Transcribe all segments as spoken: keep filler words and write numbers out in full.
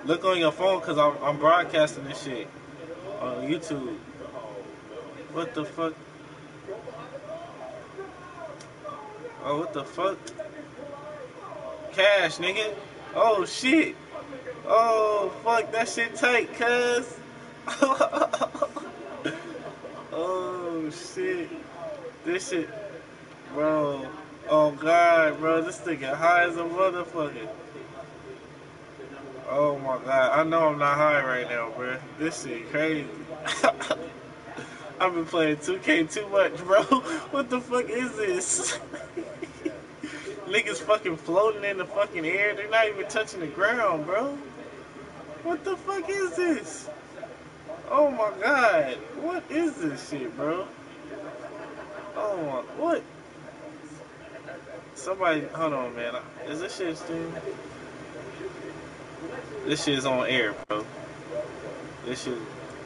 Look on your phone because I'm, I'm broadcasting this shit on YouTube. What the fuck? Oh, what the fuck? Cash, nigga. Oh, shit. Oh, fuck, that shit tight, cuz. Oh, shit. This shit, bro. Oh, God, bro. This nigga high as a motherfucker. Oh, my God. I know I'm not high right now, bro. This shit crazy. I've been playing two K too much, bro. What the fuck is this? Niggas fucking floating in the fucking air. They're not even touching the ground, bro. What the fuck is this? Oh my god. What is this shit, bro? Oh my, what? Somebody, hold on, man. Is this shit streaming? This shit is on air, bro. This shit.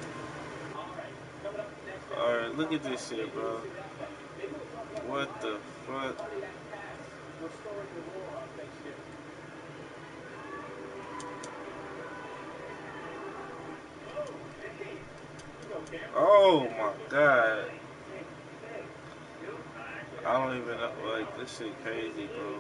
Alright, look at this shit, bro. What the fuck? Oh my god. I don't even know, like, this shit crazy, bro.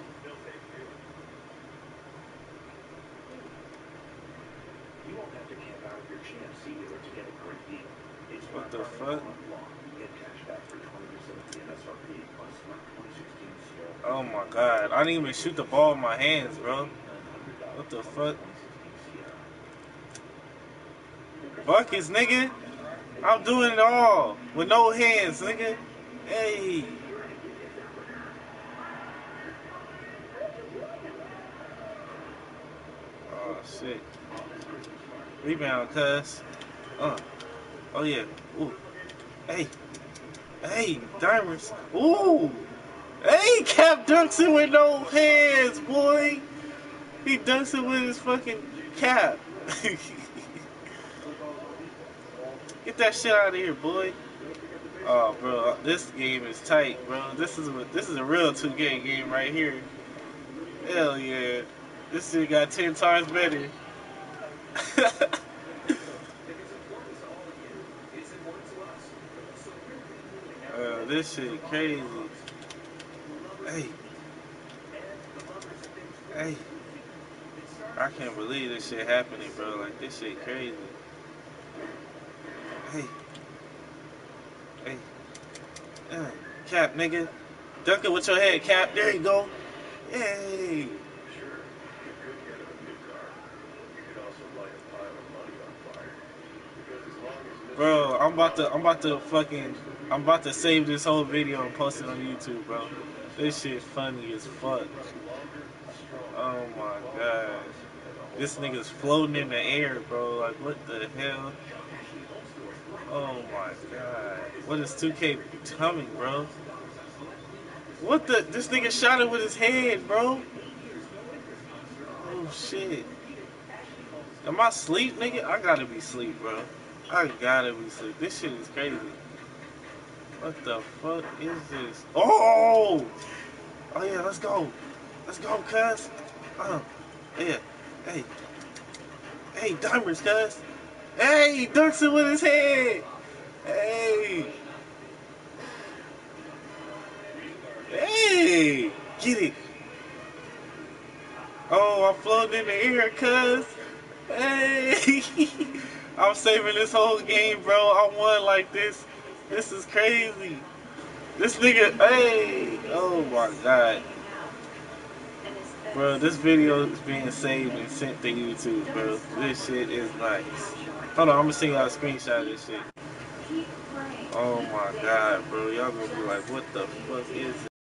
What the fuck? Oh my god. I didn't even shoot the ball in my hands, bro. What the fuck? Buckets, nigga. I'm doing it all. With no hands, nigga. Hey. Oh, shit. Rebound, cuz. Uh. Oh, yeah. Ooh. Hey. Hey, Diamonds. Ooh. Hey, Cap dunks it with no hands, boy. He dunks it with his fucking cap. Get that shit out of here, boy. Oh, bro, this game is tight, bro. This is a, this is a real two K game right here. Hell yeah. This shit got ten times better. uh, this shit crazy. Hey. Hey. I can't believe this shit happening, bro. Like, this shit crazy. Hey. Hey. Uh, Cap, nigga. Dunk it with your head, Cap. There you go. Hey. Bro, I'm about to, I'm about to fucking, I'm about to save this whole video and post it on YouTube, bro. This shit funny as fuck. Oh my god. This nigga's floating in the air, bro. Like, what the hell? Oh my god. What is two K coming, bro? What the? This nigga shot it with his head, bro. Oh shit. Am I asleep, nigga? I gotta be asleep, bro. I gotta be asleep. This shit is crazy. What the fuck is this? Oh! Oh yeah, let's go. Let's go, cuz. Uh, yeah. Hey. Hey, Diamonds, cuz. Hey, he dunks it with his head. Hey. Hey. Get it. Oh, I'm floating in the air, cuz. Hey. I'm saving this whole game, bro. I won like this. This is crazy. This nigga, hey. Oh my god. Bro, this video is being saved and sent to YouTube, bro. This shit is nice. Hold on, I'm gonna send y'all a screenshot of this shit. Oh my god, bro. Y'all gonna be like, what the fuck is this?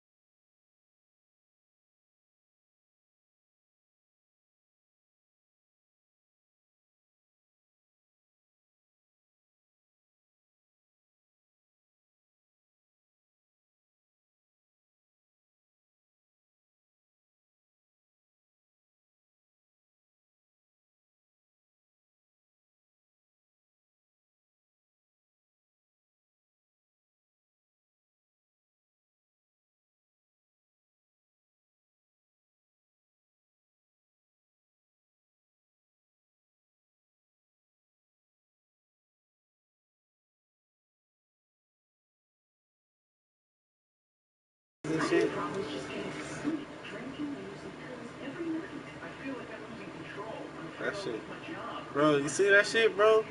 shit? That shit. Bro, you see that shit, bro?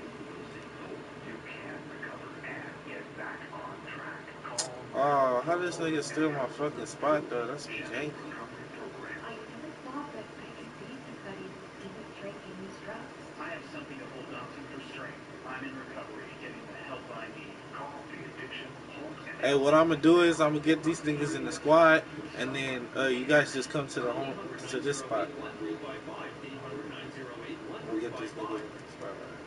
Oh, how this nigga steal my fucking spot, though? That's some janky. I never thought that I could be somebody that didn't drink and use drugs. I have something to hold on to for strength. I'm in recovery, getting the help I need. Call the addiction. Hey, what I'm gonna do is I'm gonna get these niggas in the squad, and then uh, you guys just come to the home to this spot. We'll get these niggas in the spot. Right?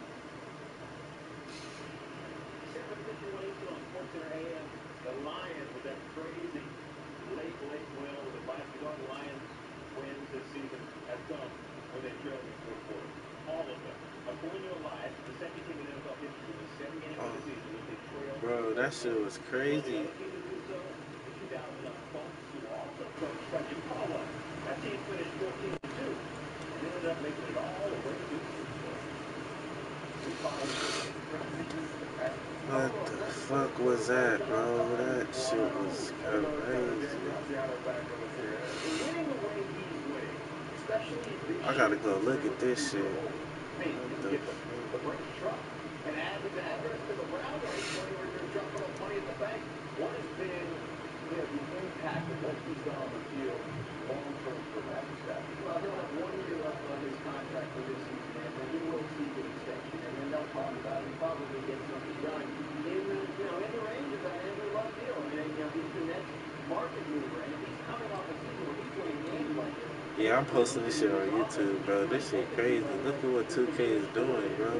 seven fifty-one on SportsCenter A M. The Lions with that crazy late, late win over the Vikings. All the Lions wins this season have come when they trailed in the fourth quarter. All of them. According to the Lions, the second team in N F L history with seven games of the season that they trailed. Bro, that shit was crazy. That team finished fourteen and two and ended up making it all the way to the Super Bowl. What the fuck was that, bro? That shit was crazy. I gotta go look at this shit. What the fuck? And add the address to the Browns, where you're dropping off money at the bank. What has been you know, the impact of what he's done on the field long term for Matthew Stafford? Well, he'll have one year left on his contract for this season, and then he will seek an extension, and then they'll talk about it and probably get something done in the you know in the range of that Andrew Luck deal. I mean, you know, he's the next market mover, and if he's coming off a season where he's winning games like this. Yeah, I'm posting this shit on YouTube, bro. This shit crazy. Look at what two K is doing, bro.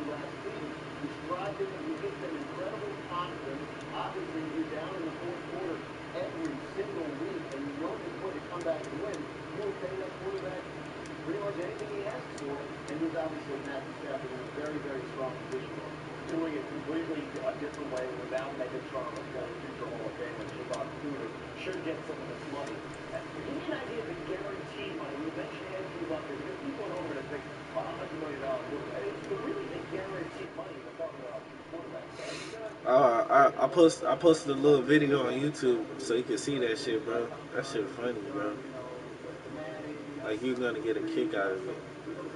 Obviously, you're down in the fourth quarter every single week, and you know you're going to come back and win. You will pay that quarterback pretty much anything he asks for, and he's obviously Matthew Stafford in a very, very strong position. Doing it completely a different way without Megatron, a former future Hall of Famer, Shabbat Cooter, should get some of this money. And to give you an idea of the guaranteed money, we mentioned Andrew Luck, there's people over to think, oh, one hundred million dollars. It's really the guaranteed money we're talking about quarterbacks. Uh, I, I post I posted a little video on YouTube so you can see that shit, bro. That shit funny, bro. Like you're gonna get a kick out of it.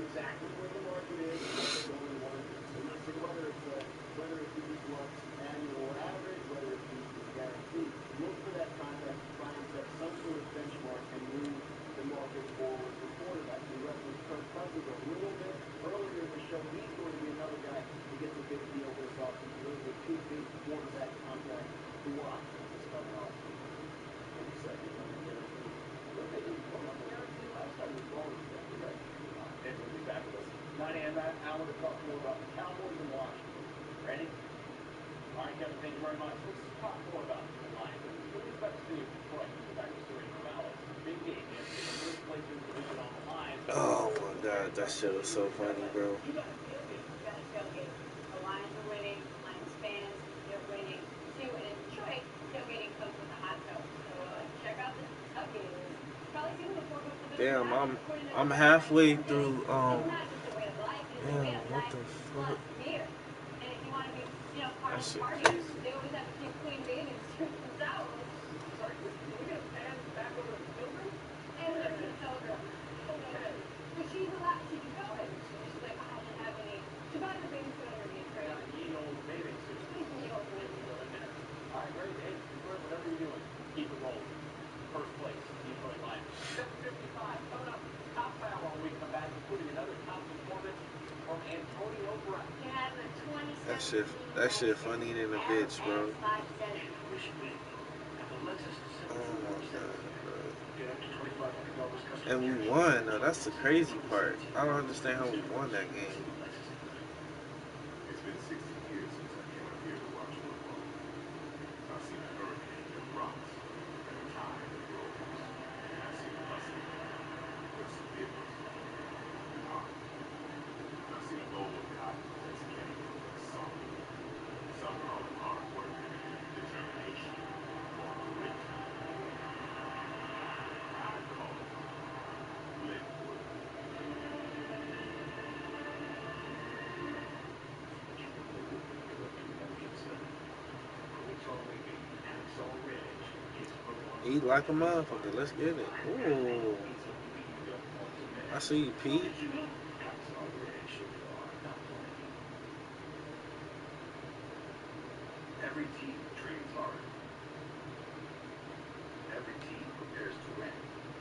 nine a m that hour to talk more about the Cowboys and Washington. Ready? All right, Kevin, thank you very much. Let's talk more about the Lions. What do you expect to see in Detroit? Back to Serena Morales. Big game yesterday. The first place in the division on the line. Oh my god, that shit was so funny, bro. You got a tailgate. You got a tailgate. The Lions are winning. The Lions fans, they're winning too. And in Detroit, tailgating comes with a hot tub. So uh, check out the tailgate. Probably seen them before, but Damn, I'm I'm halfway through. Um, damn, what the fuck? That shit crazy. They always have to keep clean babies through the towels. Sorry, can we get a pan back over to the pilgrim? And there's a pilgrim. But she's allowed, she can go in. She's like, I don't have any. She bought her babysitter underneath, right? Yeah, ye old bathing suit. Ye old bathing Go in there. All right, great. Hey, enjoy whatever you're doing. Keep it rolling. First place, Detroit Lions. seven fifty-five coming up. Top hour when we come back, including another top performance from Antonio Brown. He had the twenty-seven. That shit, that shit funny than a bitch, bro. Oh my god, bro. And we won. Though. That's the crazy part. I don't understand how we won that game. It's been sixty years since I came up here to watch football. I've seen a hurricane that rocks and a tide that rolls. I've seen a hustle, perseverance, and heart. I've seen a bowl of cotton that's came and sunk. Some call it hard work, determination, or grit. I call it Linwood. It's only the Eat like a motherfucker. Let's get it. Ooh. I see you, Pete. Every team trains hard. Every team prepares to win.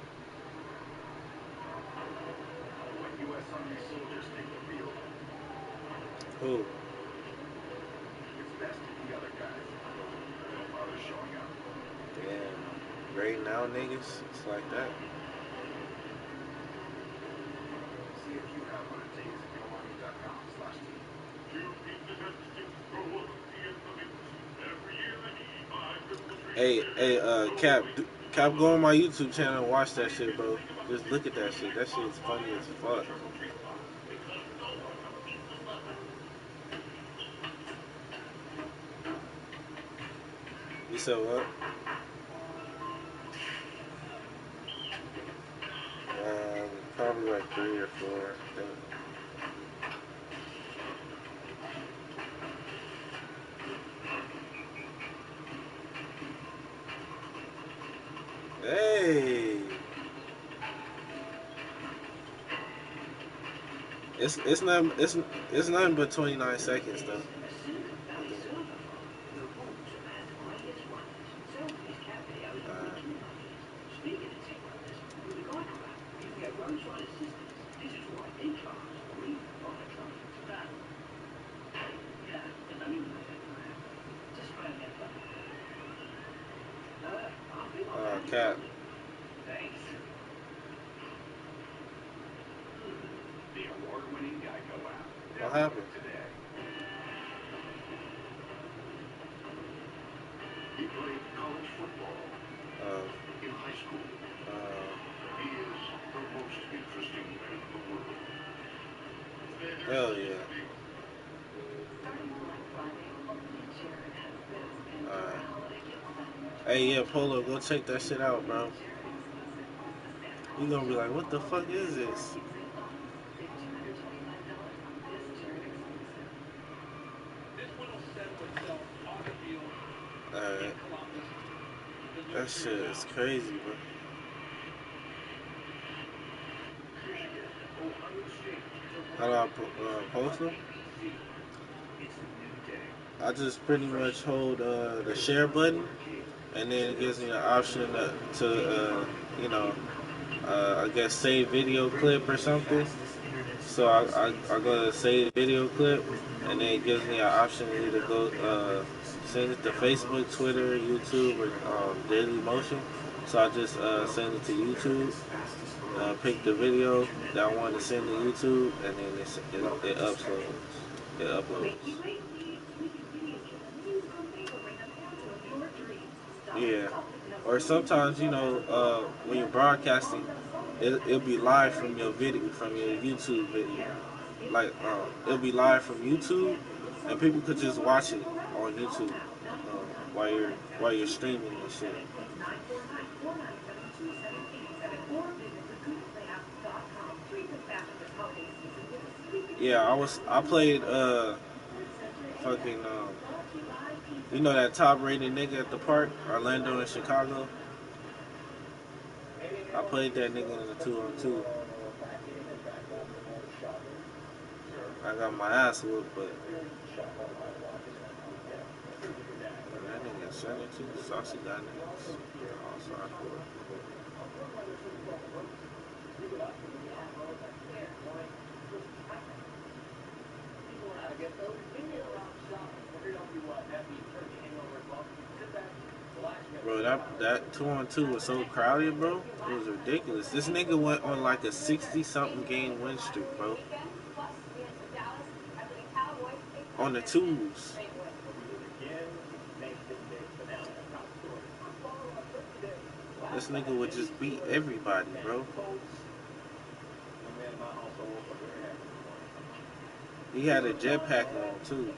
When U S Army soldiers take the field, Ooh. it's best if the other guys don't bother showing up. Damn. Right now, niggas. It's like that. See if you have what it takes at go army dot com slash team. Two pizza justices throw one at the end of it. Every year they need five crystal trees. Hey, hey, uh, Cap, Cap, go on my YouTube channel and watch that shit, bro. Just look at that shit. That shit is funny as fuck. You said what? Um, probably like three or four, I think. Hey, it's it's not it's it's nothing but twenty nine seconds though. Uh, uh, Cap, The award-winning Geico app. what happened? Today. He played college football Uh, in high school. uh, He is the most interesting man in the world. hell yeah. Starting Black Friday, only Jared has this. And for Alright. the holiday gift set, Hey, yeah, Polo, go check that shit out, bro. Jared exclusive. The Santa You Claus gonna be like, shop what the all fuck is day this? at Exit Lots. Save two hundred twenty-five dollars on this Jared exclusive. This one will settle itself on the field in Alright. Columbus. Good luck That for shit you is now. crazy, bro. Michigan, Ohio State. How do I po- uh, post them? A B C. It's a new day. I just pretty much hold uh, the share button, and then it gives me an option to, to uh, you know, uh, I guess save video clip or something. So I, I, I go to save video clip, and then it gives me an option to either go uh, send it to Facebook, Twitter, YouTube, or um, Daily Motion. So I just uh, send it to YouTube, uh, pick the video that I want to send to YouTube, and then it's, it, it uploads. It uploads. Yeah. Or sometimes, you know, uh, when you're broadcasting, it, it'll be live from your video, from your YouTube video. Like, um, it'll be live from YouTube, and people could just watch it on YouTube um, while you're while you're streaming and shit. Yeah, I was I played uh fucking um you know that top rated nigga at the park, Orlando in Chicago. I played that nigga in the two on two. I got my ass whooped, but that nigga seventy-two saucy got niggas. Oh, sorry for it. Bro, that that two on two was so crowded, bro. It was ridiculous. This nigga went on like a sixty something game win streak, bro. On the twos. This nigga would just beat everybody, bro. He had a jetpack on too.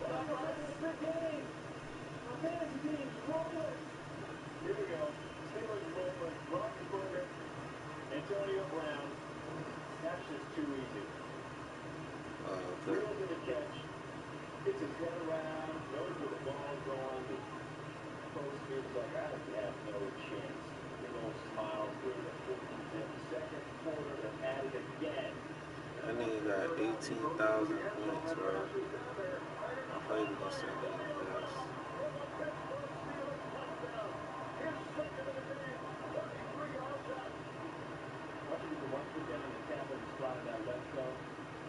Here we go. Steelers rolling. Roethlisberger, Antonio Brown. That's just too easy. Uh, okay. Reels in the catch. Gets his head around. Knows where the ball's going. post, he was like, I have no chance. Big old smile, cleared at fourteen zip. Second quarter, they're at it again. That nigga got eighteen thousand points, bro. I played against that nigga, guys. Watching the one foot down the cap of the slide that left zone.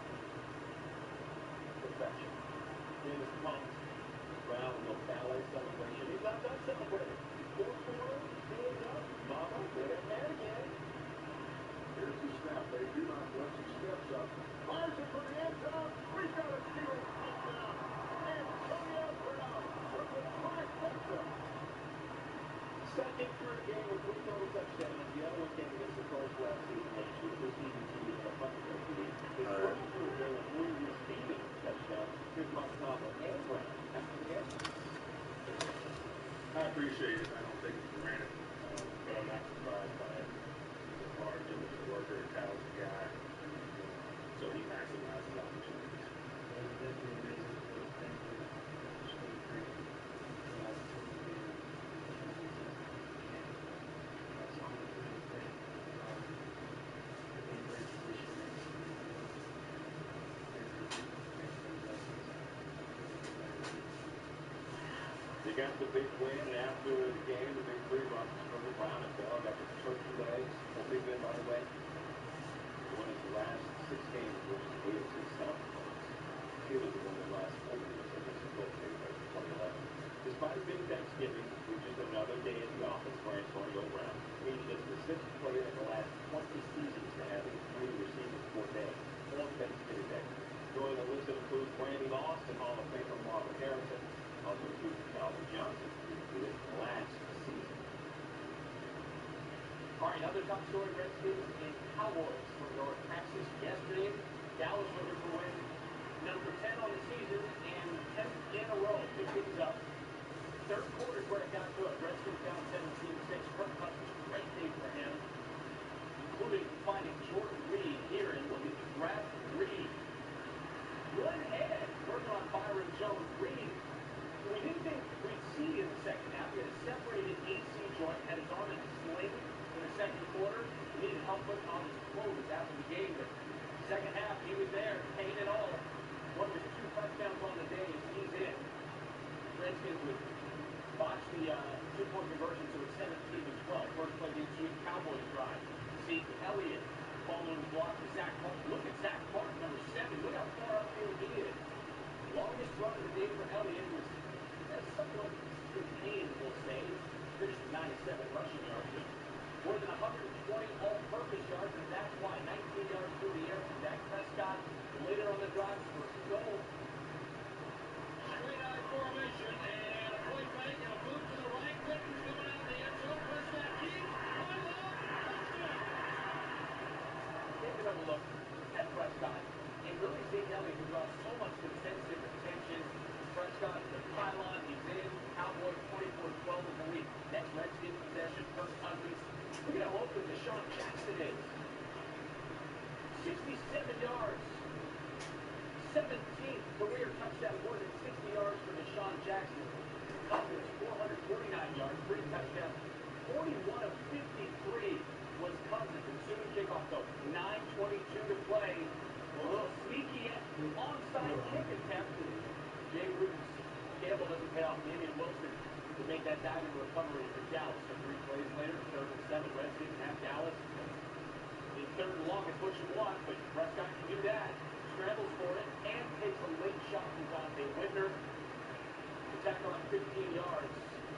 Perfection. Davis pumped. Brown with a little ballet celebration. He's not done celebrating. Fourth quarter, hands up. Mama, they're mad again. Here's the snap. They do not blitz. He steps up. Fires it for the end zone. We've got a steal. Touchdown. Antonio Brown with the trifecta. Second career game with three total touchdowns. The other one came against the Colts last season when he was this season to a bunch of league. His first career game with three receiving touchdowns. Here's Mike Tomlin and Brown after the game. I appreciate it. I don't take it for granted, um, but I'm not surprised by it. He's a hard, diligent worker, a talented guy, so he maximizes opportunities. They got the big win after the game, the big three rushes from the Brown and Bell. Got the turkey legs. A big win, by the way. They won his last six games versus A F C South opponents. He was the one that last four years against the Colts in twenty eleven. Despite a big Thanksgiving, which is another day at the office for Antonio Brown, he's just the sixth player in the last twenty seasons to have a three receiving for day on Thanksgiving Day. Joining the list that includes Randy Moss and Hall of Famer Marvin Harrison. Also includes Calvin Johnson, who did it last season. All right, other top story, Redskins and Cowboys from North Texas yesterday. Dallas looking for win number ten on the season and tenth in a row. Pick things up. Third quarter is where it got good. Redskins down seventeen six. Kirk Cousins, great day for him, including finding Jordan Reed here. And look at the grab from Reed. One head, working on Byron Jones. Reed, we didn't think we'd see in the second half. He had a separated A C joint, had his arm in a sling in the second quarter. He needed help putting on his clothes after the game, but second half, he was there, paying it all. One of his two touchdowns on the day, he's in. Redskins would botch the uh, two-point conversion to a seventeen to twelve. First play against Sweet Cowboys drive. Zeke Elliott following the block to Zach Clark. Look at Zach Clark, number seven. Look how far upfield he is. Longest run of the day for Elliott was somewhat contained, we'll say. Finished with ninety-seven rushing yards, but more than one hundred twenty all-purpose yards, and that's why nineteen yards through the air from Dak Prescott. Later on the drive, first and goal. Straight eye formation and a point fake and a boot to the right. Witten's coming out of the end zone. Prescott deep. One long. Touchdown. Take another look at Prescott. And really, Zeke Elliott who draws so much defensive attention. Prescott, the pylon, he's in. Cowboys twenty-four twelve in the lead. Next Redskins possession, Kirk Cousins. Look at how open Deshaun Jackson is. sixty-seven yards. seventeenth career touchdown, more than sixty yards for Deshaun Jackson. Cousins, four hundred forty-nine yards, three touchdowns. forty-one of fifty-three was Cousins. Ensuing kickoff, though. nine twenty-two to play. A little sneaky onside kick attempt. Jay Gruden's gamble doesn't pay off. Damian Wilson to make that diving recovery for Dallas. So three plays later, third and seven, Redskins have Dallas. In third and long, it's what you want, but Prescott can do that. Scrambles for it and takes a late shot from Dante Whitner. Attack on fifteen yards.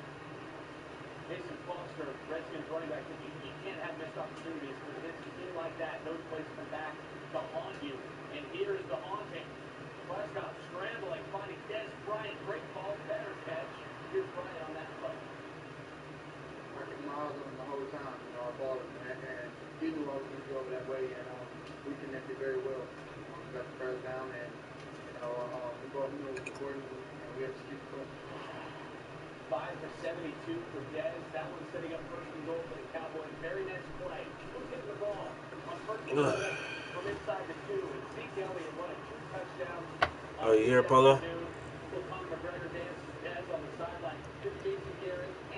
Mason Foster, Redskins running back, you, you can't have missed opportunities because it's a team like that. Those plays come back to haunt you. And here is the haunting. Prescott scrambling, finding Des Bryant. Great ball, better catch. Here's Bryant on that play. I kept my eyes on him the whole time, you know, our ball, and, and he knew I was going to go over that way, and um, we connected very well. Um, we got the first down, and you know, um, we both knew it was important, and we executed the play. Five for seventy-two for Dez. That one setting up first and goal for the Cowboys. Very next play. Who's getting the ball? On first and goal from inside the two. And Zeke Elliott won a two touchdowns. Oh, you hear Polo? Little Conor McGregor dance to Dez on the sideline. Just Jason Garrett.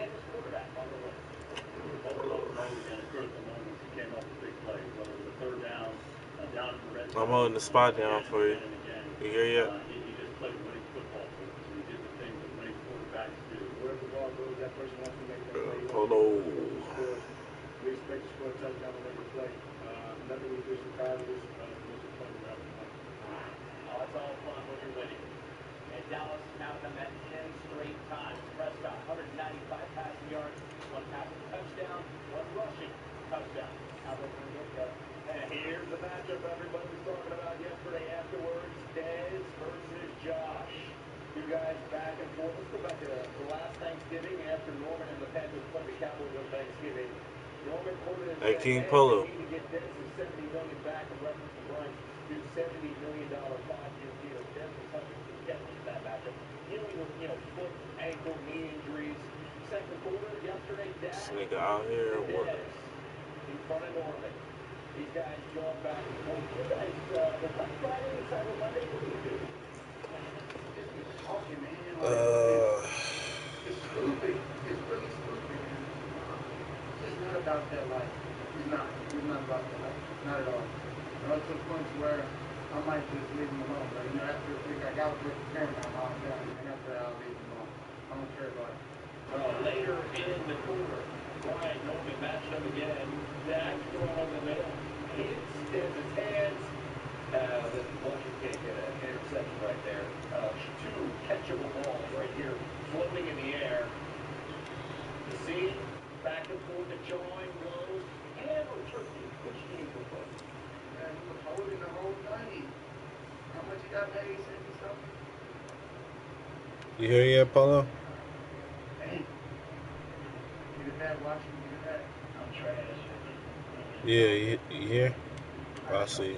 I'm holding the spot down for you. You hear yet? Uh, he, he just played winning football for us, and he did the things that winning quarterbacks do. Wherever the ball goes, that person wants to make that Uh, play. He wants to Polo. get the score, score. We expect to score a touchdown on every play. Uh, nothing we do surprises us. Uh, the most important route we want. Oh, it's all fun when you're winning. And Dallas counted them at ten straight times. Prescott, one hundred ninety-five passing yards, one passing touchdown, one rushing touchdown. How about when you get And here's the matchup everybody was talking about yesterday afterwards. Dez versus Josh. You guys back and forth. Let's go back to the last Thanksgiving after Norman and the Panthers played the Cowboys on Thanksgiving. Norman quoted and Hey, said, King hey, Polo. we need to get Dez seventy million dollars back in reference to Brian's new seventy million dollars five-year deal. Dez was helping to get in that matchup. Dealing with, you know, foot, ankle, knee injuries. Second quarter yesterday, Dak This nigga out here and working. Dez in front of Norman. These guys jog back and forth. You guys, uh, the Black Friday, Cyber Monday, what do you do? Just be talking, man. Like, it's, Uh, it's stupid. It's really stupid, man. It's just not about that life. It's not. It's not about that life. Not at all. You know, to the point to where I might just leave him alone. But, you know, after a week, I got to break the camera down, calm down. And after that, I'll leave him alone. I don't care about it. Well, later in the quarter, Brian Norman matched them again. Dak throwing over the middle. Hits Dez's hands. Uh, then Washington get an interception right there. Uh, two catchable balls right here floating in the air. The scene, back and forth, the jawing blows. Ham or turkey? Which do you prefer? Man, he was holding the whole thing. How much he got paid? seventy something? you hear yet, Polo? Dang. Get it back, watch him get it back. I'm trash. Yeah, you, you hear? I see.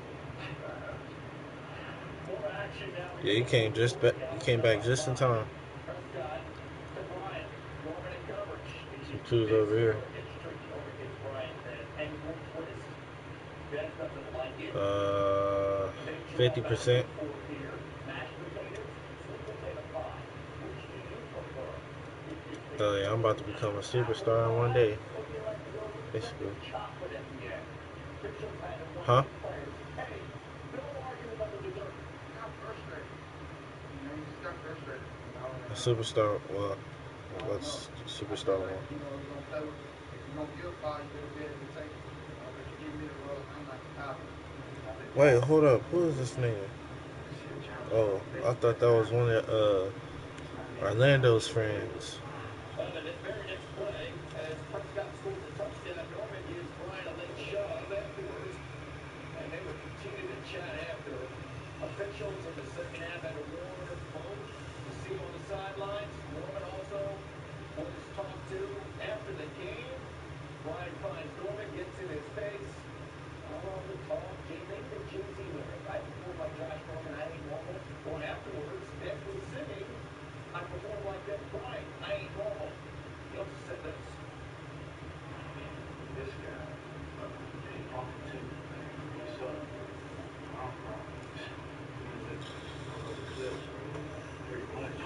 More action now. Yeah, you came just back. You came back just in time. Prescott to Bryant. Norman in coverage. Some twos over here. It's tricky over against Bryant. An ankle twist. Dez doesn't like it. Uh, fifty percent. Fourth here. Mashed potatoes, sweet potato pie. Which do you prefer? If you think Oh yeah, I'm about to become a superstar in one day. or do you like to go with Basically. something chocolate at the end? Officials had to warn Huh? the players, hey, no arguing about the dessert. Got frustrated. You know, he just got frustrated. You know, and, A uh, superstar. Well, I don't know. what's I superstar feel like, one? you know, you're gonna play with it. If you're gonna give five, you better be able to take it. You know, but you give me the role, I'm not the copy. Wait, hold up. Who is this nigga? Oh, I thought that was one of uh Orlando's friends. On the very next play, as Prescott scores a touchdown, Norman gives Bryant a late shove afterwards, and they would continue to chat after. Officials in the second half had to warn both. You see him on the sidelines. Norman also was talked to after the game. Bryant finds Norman, gets in his face. Oh, the talk, Jay, maybe the Jay-Z lyric. I perform like Josh Norman, I ain't normal. Or afterwards, Dez was singing, I perform like that Bryant, I ain't normal. He also said this. This guy, uh, he talking to you, man. What's up? I'm from, we was at the, uh, the cliff, pretty much.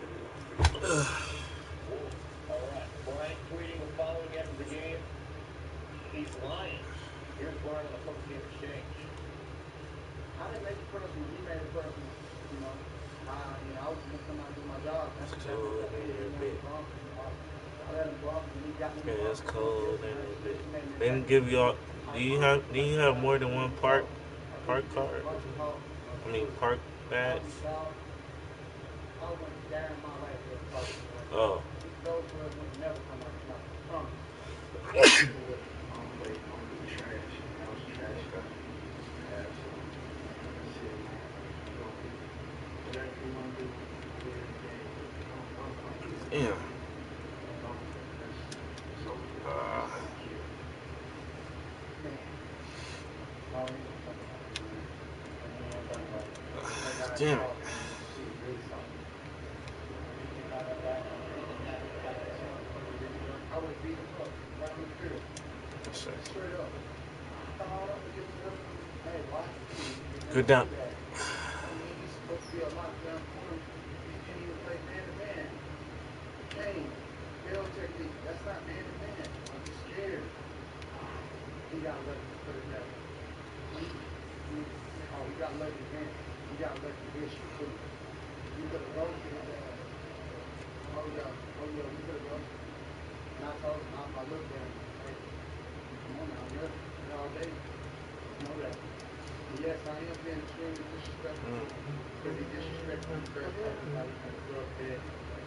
All right, Bryant tweeting and following after the game. He's lying. Here's Bryant on the post-game exchange. I didn't make it personal. He made it personal. You know, I, you know, I was just gonna come out and do my job. That's It's exactly cold what I in did. here He a wanted bit. the bump. You know, I, I let him bump, and he got me the Yeah, bump. it's You know, cold in and here that's a just bit. made me a They better didn't give man. you all. I Do you have? promise you, Do like you the have guys more that than give one me park talk, I think park it's just a card? bunch of talk. Uh, I mean people park calling badge. me foul. I want a guy in my life that talk to me like that. Oh, He, those words would never come out his mouth. I promise. You know what? I don't play, I don't do trash. And that was trash okay. enough for me just to have. So, like I said, man, you gonna do whatever you wanna do at the end of the game, but don't don't don't do that to Damn. me, man. Don't do that. That's it's over with. Uh, That's overkill. Man, I don't even want to talk about it, man. I don't even want to talk about it. That guy damn it. soft, man. He is really soft. You know, he came out that last one, he didn't have any guy that soft. He would have really done. I would have beat him up right on the field. Yes, sir. Straight up. Fouled him, give him another one. Hey, watch me. You're Good gonna do down. that. Don't mean he's supposed to be a lockdown corner. He can't even play man to man. He can't. Bell technique. That's not man to man. Don't be scared. He gotta let him put it that way. Please. Oh, he got lucky then. He got lucky this year too. You could have roasted his ass. Oh yeah, oh yeah, we could have roasted him. And I told him, I, I looked at him, hey, come on now, yeah, yeah, all day. You know that. And yes, I am being extremely disrespectful to him because he disrespected me first talking about him on the club bed.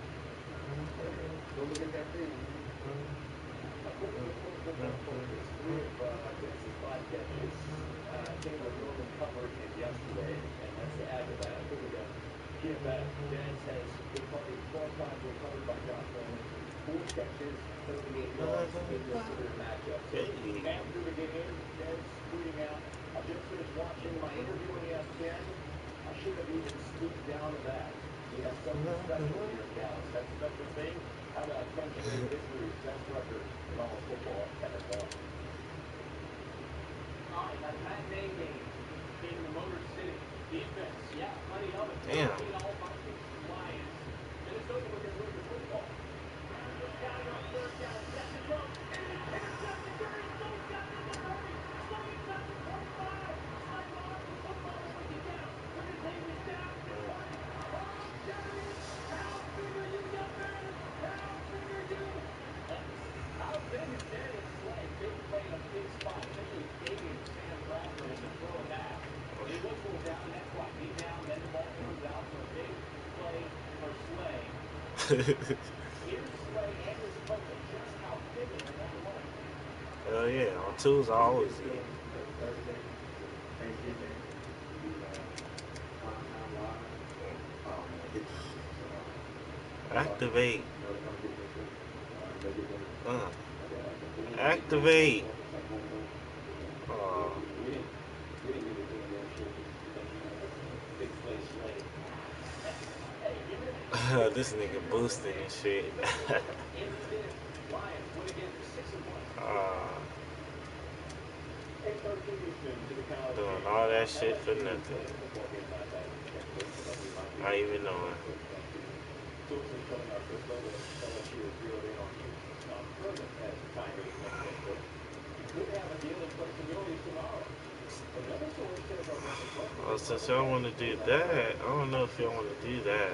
Go look at that film, man. According to Pro Football Focus, three of uh, Dennis's five catches uh, came with Norman covering him yesterday, and that's to add to that. According to P F F, Dennis has been targeted twelve times when covered by Josh Norman, four catches, thirty-eight yards in this severe matchup. So after the game, Dennis tweeting out, I just finished watching my interview on E S P N. I should have even stooped down to that. We have something special here in Dallas. That special thing, how about ten straight victories, best record in all of football at ten and one. All right, a matinee game in the Motor City. Defense, yeah, plenty of it. Damn. thirteen all Vikings, Lions. Minnesota looking to move the football. Brown goes down here on third down. Set to throw. And it's intercepted. Darius Slade got it in the thirty. Slade inside the twenty-five. Slade lost the football, but was he down? Took his hands down to the twenty. Oh, Darius, how big are you, young man? How big are you? How big is Darius Slade? Big play in a big spot. Essentially gated Sam Bradford into throwing that. And he was pulled down, and that's why. Knee down, then the ball comes out for a big play for Slade. Here's Slade and his coach just how big of a number one. Hell yeah, on twos I always eat. Thursday, Thanksgiving, the uh, primetime live. Oh man, hit the shit. Activate. Uh. Activate. Oh. This nigga boosting and shit. uh, doing all that shit for nothing. Not even knowing. Sources telling our first level L S U is zeroed in on Houston Furman as the timing next head coach. He could have a deal in place in Middle East tomorrow. Another source says our Brandon Clark. Oh, since y'all want to do that, I don't know if y'all want to do that.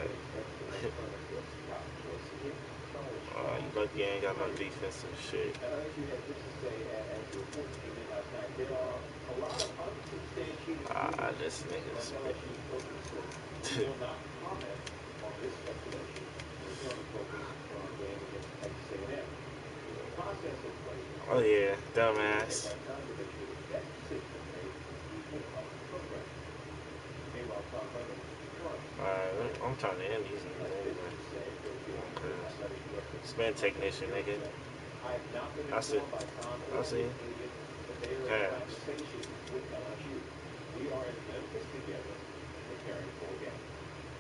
uh, you lucky I ain't got no defensive shit. L S U had this to say as the reports came in last night. There are a lot of unsubstantiated Ah, rumors this nigga's from L S U's coaching circle. We will not comment on this speculation and return the focus to our game against Texas A and M. There's a process in place. Oh yeah, At dumbass. that time to make sure the best decision is made for the people of the program. Meanwhile, Tom Herman confirmed. Alright, I'm trying to end these niggas Had this anyway. to say, Coach Gaines did not let it get to Spin technician, nigga. I have not been I see. informed by Tom I or see. his agent that they are in Cash. conversations with L S U. We are in Memphis together, preparing for a game.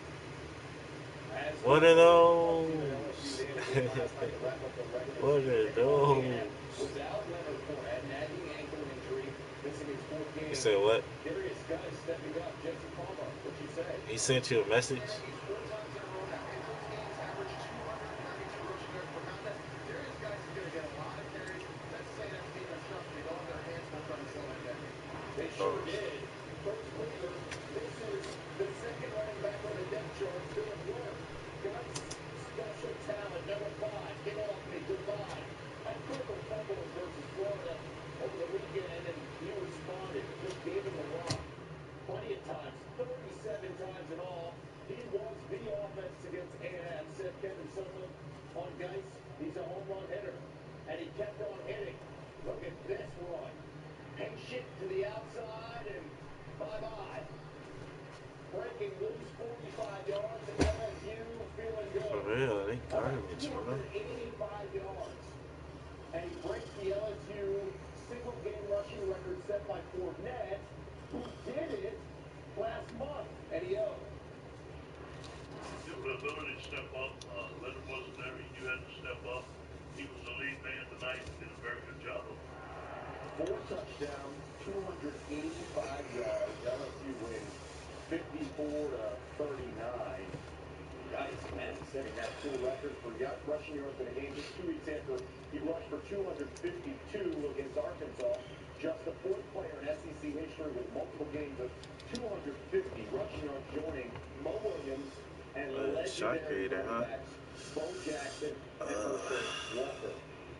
As What are those? L S U, they had a game last night to wrap up the regular What season. are those? Without Leonard Fournette, nagging ankle injury, missing his fourth game. You said what? Darius Scott is stepping up. Jesse Palmer, what'd you say? He sent you a message? Yeah, he's four times in a row now. In those games, averaged two hundred thirty-two rushing yards per contest. Darius Guice is going to get a lot of carries. Let's say that's defense trust me. They'll have their hands full trying to slow him down. They sure did. First believer, this is the second running back on the depth chart still at work. Guice, special talent, number five. Get off me, goodbye. Had critical fumbles versus Florida over the weekend, and he responded. Just gave him the rock. Plenty of times, thirty-seven times in all. He was the offense against A and M, said Kevin Sumlin on Guice. He's a home run hitter, and he kept on hitting. Look at this run. Patient to the outside, and bye-bye. Breaking loose forty-five yards, L S U feeling For good. real, they How about garbage, two bro. hundred eighty-five yards? And he breaks the L S U single game rushing record set by Fournette, who did it last month. And he owed. The ability to step up. Uh, Leonard wasn't there. You had to step up. He was the lead man tonight and did a very good job of it. Four touchdowns, two hundred eighty-five yards. L S U wins fifty-four to thirty-nine. Guice, man, setting that school record for rushing yards in a game just two weeks after he rushed for two hundred fifty-two against Arkansas. just the fourth player in S E C history with multiple games of two hundred fifty rushing yards, joining Mo Williams and Uh, shot legendary creator, running huh? backs Bo Jackson and Uh, Herschel Walker.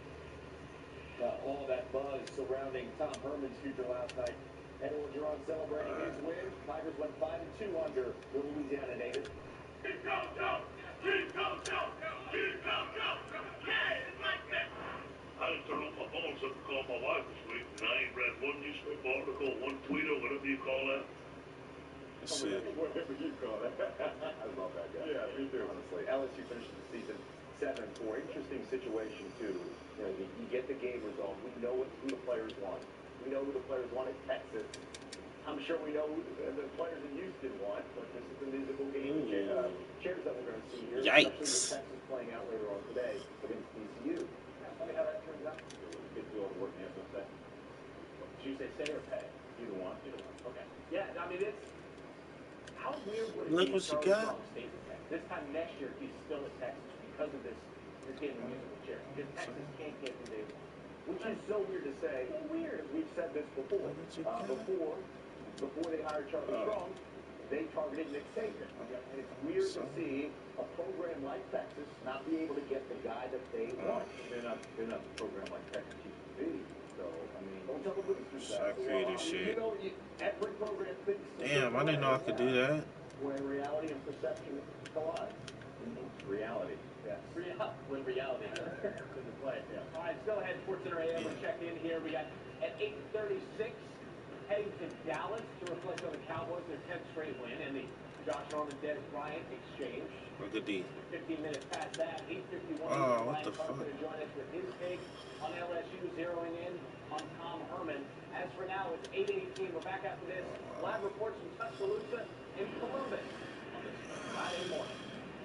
Uh, all that buzz surrounding Tom Herman's future last night. Ed Orgeron celebrating uh, his win. Tigers went five and two under the Louisiana native. Keep going, go! Keep going, go! Keep going, go! Yeah, it's like that! I didn't turn on my phone except to call my wife this week, and I ain't read one newspaper article, one tweet, or whatever you call that. shit. Whatever you call it. I love that guy. Yeah, me too. Honestly, L S U finishes the season seven and four. Interesting situation too. You know, you, you get the game result. We know what, who the players want. We know who the players want at Texas. I'm sure we know who the, the players in Houston want, but this is the musical game of cha- uh, chairs that we're going to see here, especially with Yikes. Texas playing out later on today against T C U. Yeah, tell me how that turns out. The kids do all the work and you have no say. Should you say say or pay? Either one. Either one. Okay. Yeah, I mean it's. How weird would it Look be what if you Charlie got. Strong stays at Texas? This time next year, he's still at Texas because of this, this game of musical chairs. Because Texas can't get who they want. Which is so weird to say. Well, weird. We've said this before. Look what you Uh, got. before, before they hired Charlie Oh. Strong, they targeted Nick Saban. And it's weird to So- see a program like Texas not be able to get the guy that they want. They're not. They're not the program like Texas used to be. So I mean, don't tell the boosters that. Shot creator Well, shit. You know, you, every program thinks. Damn, I didn't know I could do that. When reality and perception collide. Reality. Yes. Real, when reality doesn't play. Yeah. All right, still ahead. SportsCenter A M. Yeah. We check in here. We got at eight thirty-six, heading to Dallas to reflect on the Cowboys, their tenth straight win, and the Josh Norman Dez Bryant exchange. Look at these. fifteen minutes past that, eight fifty-one. Oh, what Ryan the Clark's fuck? going to join us with his take on L S U, zeroing in on Tom Herman. As for now, it's eight eighteen. We're back after this. Live reports from Tuscaloosa and Columbus on this Friday morning.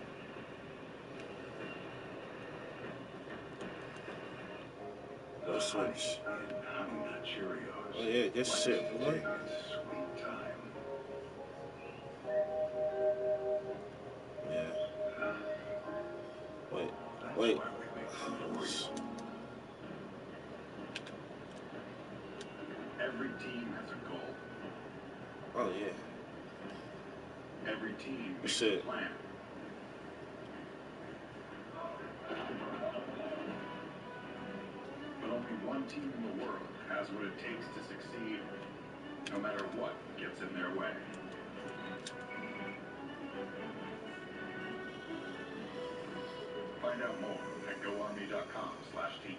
Go switch. Honey Nut Cheerios. Oh yeah, good shit, boy. Take its sweet time. Yeah. Wait, That's wait. why we make them for you. Every team has a goal. Oh yeah. Every team makes Shit. a plan. But only one team in the world has what it takes to succeed, no matter what gets in their way. Find out more at go army dot com slash team.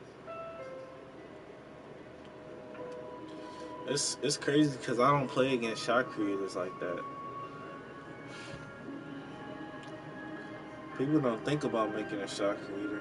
It's it's crazy because I don't play against shot creators like that. People don't think about making a shot creator.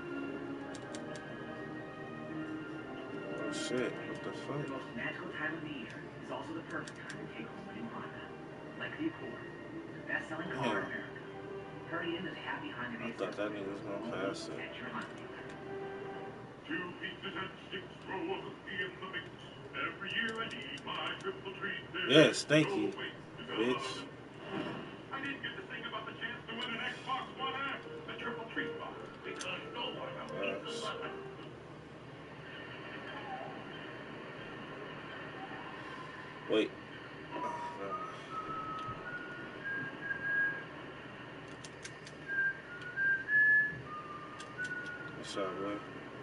Oh shit, what the The fuck? most magical time of the year is also the perfect time to take home a new Honda. Like the Accord, the best-selling car in Damn. America. Hurry into the Happy Honda I Day thought that nigga was only gonna pass it. at your Honda dealer. Two pizzas and six rolls of tea in the mix. Every year I need my triple treat. Yes, thank you, No way to go. bitch. I didn't get to sing about the chance to win an Xbox One X, the triple treat box, because no one else pizza Box. button. Wait. Oh, never mind. What's up, boy?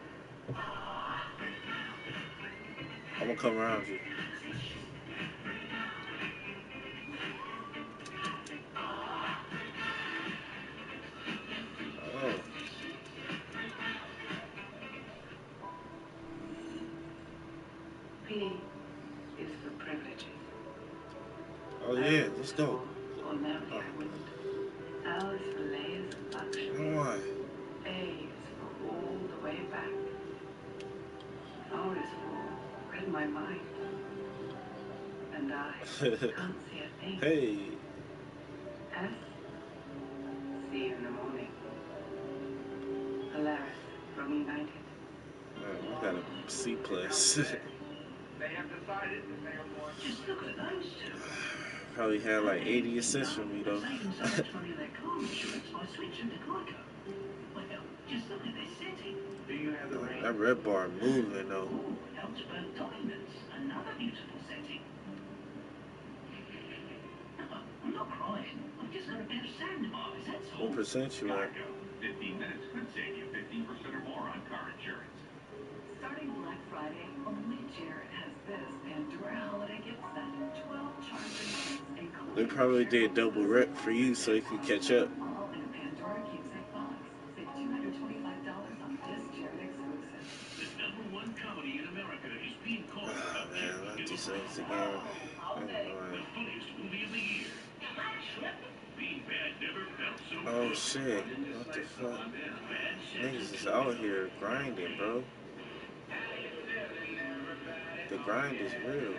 I'm gonna come around you. Oh. P is for privileges. Oh yeah, let's go. Ordinarily Oh. I wouldn't. L is for layers of luxury. Come on. A is for all the way back. R is for read my mind. And I can't see a thing. Hey. S, see you in the morning. Polaris from United. Man, we got a C plus. They have decided that they are going to. Just look at those two. Probably had like eighty assists from me though. Saving so much money on their car insurance by switching to Geico. Well, Just look at this setting. Do you have the rain? That red bar moving though. Ooh, Helzberg Diamonds. Another beautiful setting. No, I'm not crying. I've just got a bit of sandbars, that's all. What percent you at? Geico. fifteen minutes could save you fifteen percent or more on car insurance. Starting Black Friday, only Jared has this Pandora holiday gift set. twelve charms and gifts, including They probably did double rep for you so you could catch up. all in a Pandora keepsake box. Save two hundred twenty-five dollars on this Jared exclusive. The number one comedy in America is being called Oh a man, joke not in the this prom. thing's again. The funniest movie of the year. Being bad never felt so Oh good. shit, what the fuck? Niggas is out here grinding, bro. The grind is real.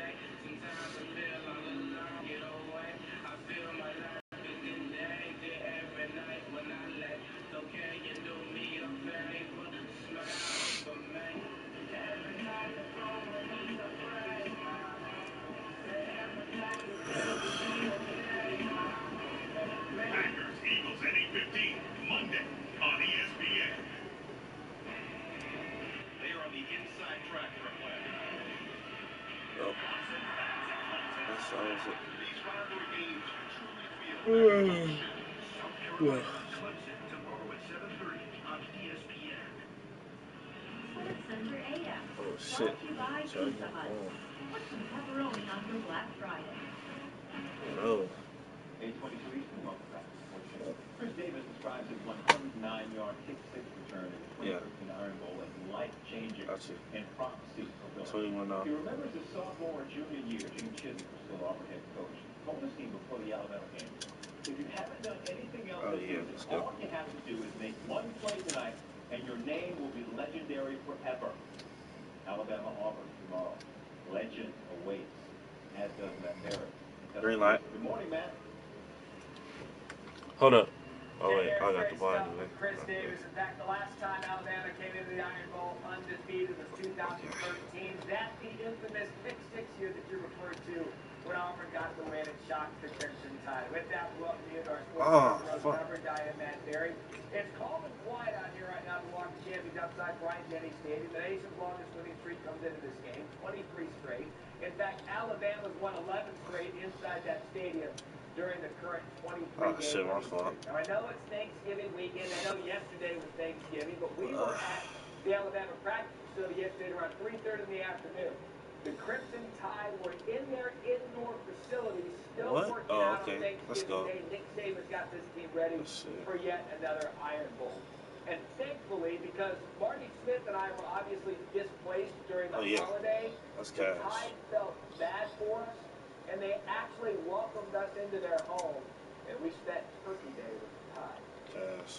Packers, Eagles at eight fifteen, Monday on E S P N. They are on the inside track for a play. Oh, that's awesome. These rivalry games truly feel like a ship. South Well, Carolina, Clemson, tomorrow at seven thirty on E S P N. Sports Center A M. oh shit. Brought to you by Charging Pizza my Hut. phone. Put some pepperoni on your Black Friday. Oh, eight twenty-two Eastern, welcome back to Sports Center. Chris Davis describes his one hundred nine yard kick six return in the twenty thirteen yeah. Iron Bowl as life-changing Got you. and prophecy fulfilling. twenty-one off. He remembers his sophomore or junior year. Gene Chiswick was still Auburn head coach. Told his team before the Alabama game, if you haven't done anything else Oh this yeah, season, let's go. all you have to do is make one play tonight, and your name will be legendary forever. Alabama Auburn tomorrow. Legend awaits, as does Matt Barrett. Green light. Good morning, Matt. Hold up. Oh Yeah, wait, Eric, I got great the blind stuff in with there. Chris Okay. Davis. In fact, the last time Alabama came into the Iron Bowl undefeated was two thousand thirteen. That the infamous pick six year that you referred to when Auburn got the win and shocked the Crimson Tide. With that, we welcome you to our sports Oh, road fuck. coverage. I am Matt Berry. It's calm and quiet out here right now. Milwaukee champions outside Bryant-Denny Stadium. The nation's longest winning streak comes into this game, twenty-three straight. In fact, Alabama's won eleven straight inside that stadium during the current twenty-three Oh game shit, my winning fault. streak. Now, I know it's Thanksgiving weekend. I know yesterday was Thanksgiving, but we Uh, were at the Alabama practice facility yesterday at around three thirty in the afternoon. The Crimson Tide were in their indoor facility still What? working Oh, out on okay. Let's Thanksgiving go. Day. Nick Saban's got this team ready Oh shit. for yet another Iron Bowl. And thankfully, because Marty Smith and I were obviously displaced during the Oh yeah. holiday, That's the cash. Tide felt bad for us, and they actually welcomed us into their home, and we spent Turkey Day with the Tide. Cash.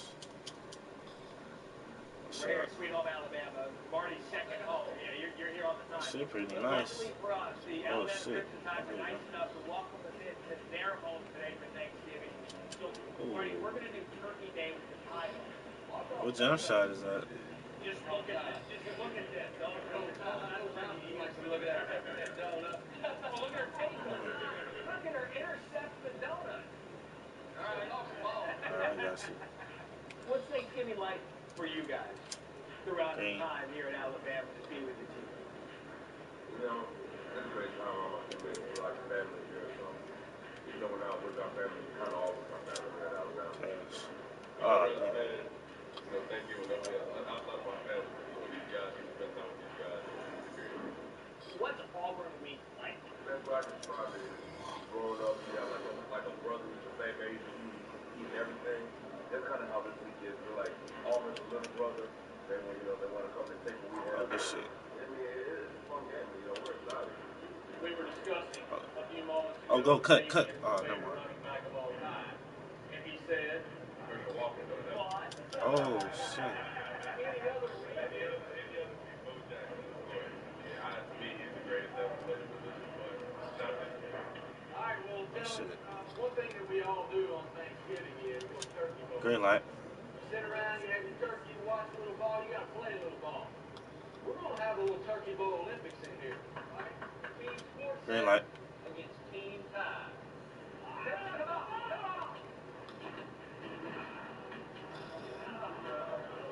What's We're here up? at Sweet Home, Alabama. Marty's second home. Yeah, you're, you're here all the time. Shit, pretty But nice. luckily for us, the Oh Alabama shit. Crimson Tide were Okay, nice enough to welcome us into their home today for Thanksgiving. So, Marty, Ooh. we're going to do Turkey Day with the Tide home. What jump shot is that? Just look at this. Just look at this. Don't, don't, don't, don't he likes to look at that, that donut. Well, look at her take one. Look at her intercept the donut. All right, off the ball. Alright, I got you. What's Thanksgiving like for you guys throughout the Dang. time here at Alabama to be with the team? You know, it's a great time. I'm a teammate. We're like family here, so even though we're not with our family, we kind of always our family here at Alabama. Cash. I'm Oh, a Reds damn. fan. You know, thank you. Outside of my family, you know, these guys, you spend time with these guys. It's great. What's Auburn week like? The best way I can describe it is growing up, you have like a, like a brother who's the same age as you, eating everything. That's kind of how this week is. We're like Auburn's a little brother. They want, you know, they want to come and take what we Oh, have. good shit. I mean, it, it's a fun game. You know, we're excited. We were discussing a few moments ago. Oh, go cut, the cut. greatest Oh, never favorite mind. running back of all time. And he said, Herschel Walker, no doubt. what? Oh shit. Any other reason? Any other, any other would be Bo Jackson, of course. Yeah, I, to me, he's the greatest ever played the position, but not this game. All right, well, Oh gentlemen, shit. uh, one thing that we all do on Thanksgiving is turkey bowl. Green light. You sit around, you have your turkey, you watch a little ball, you got to play a little ball. We're going to have a little turkey bowl Olympics in here, right? Team Sports Green Center light. against Team Time. Come on, come on, come on.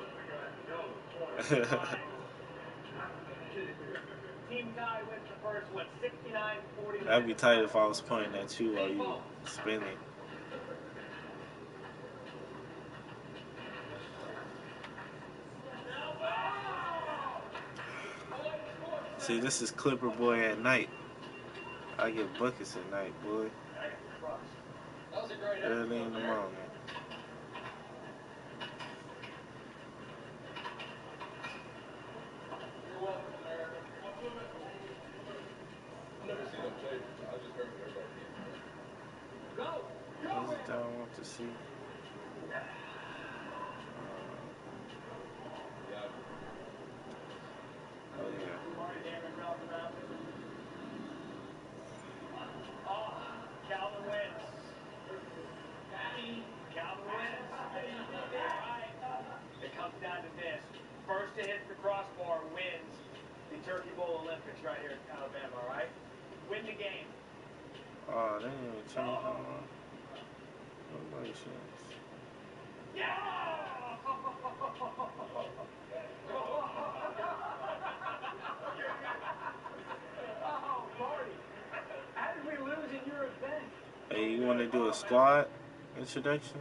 Team tie wins the first one, sixty-nine forty-nine. I'd be tight if I was pointing at you while you spinning. See, this is Clipper Boy at night. I get buckets at night, boy. Early in the morning. You're welcome, America. I've never seen them play before. I just heard everybody beating them. Go! What is it that I want to see? Yeah. Oh, yeah. Oh, Calvin wins. Calvin wins. All right. It comes down to this. First to hit the crossbar wins the Turkey Bowl Olympics right here in Alabama, all right? Win the game. Oh, they didn't even change no more. Nobody changed. Yeah! Oh, Marty. How did we lose in your event? Hey, you want to do a squad introduction?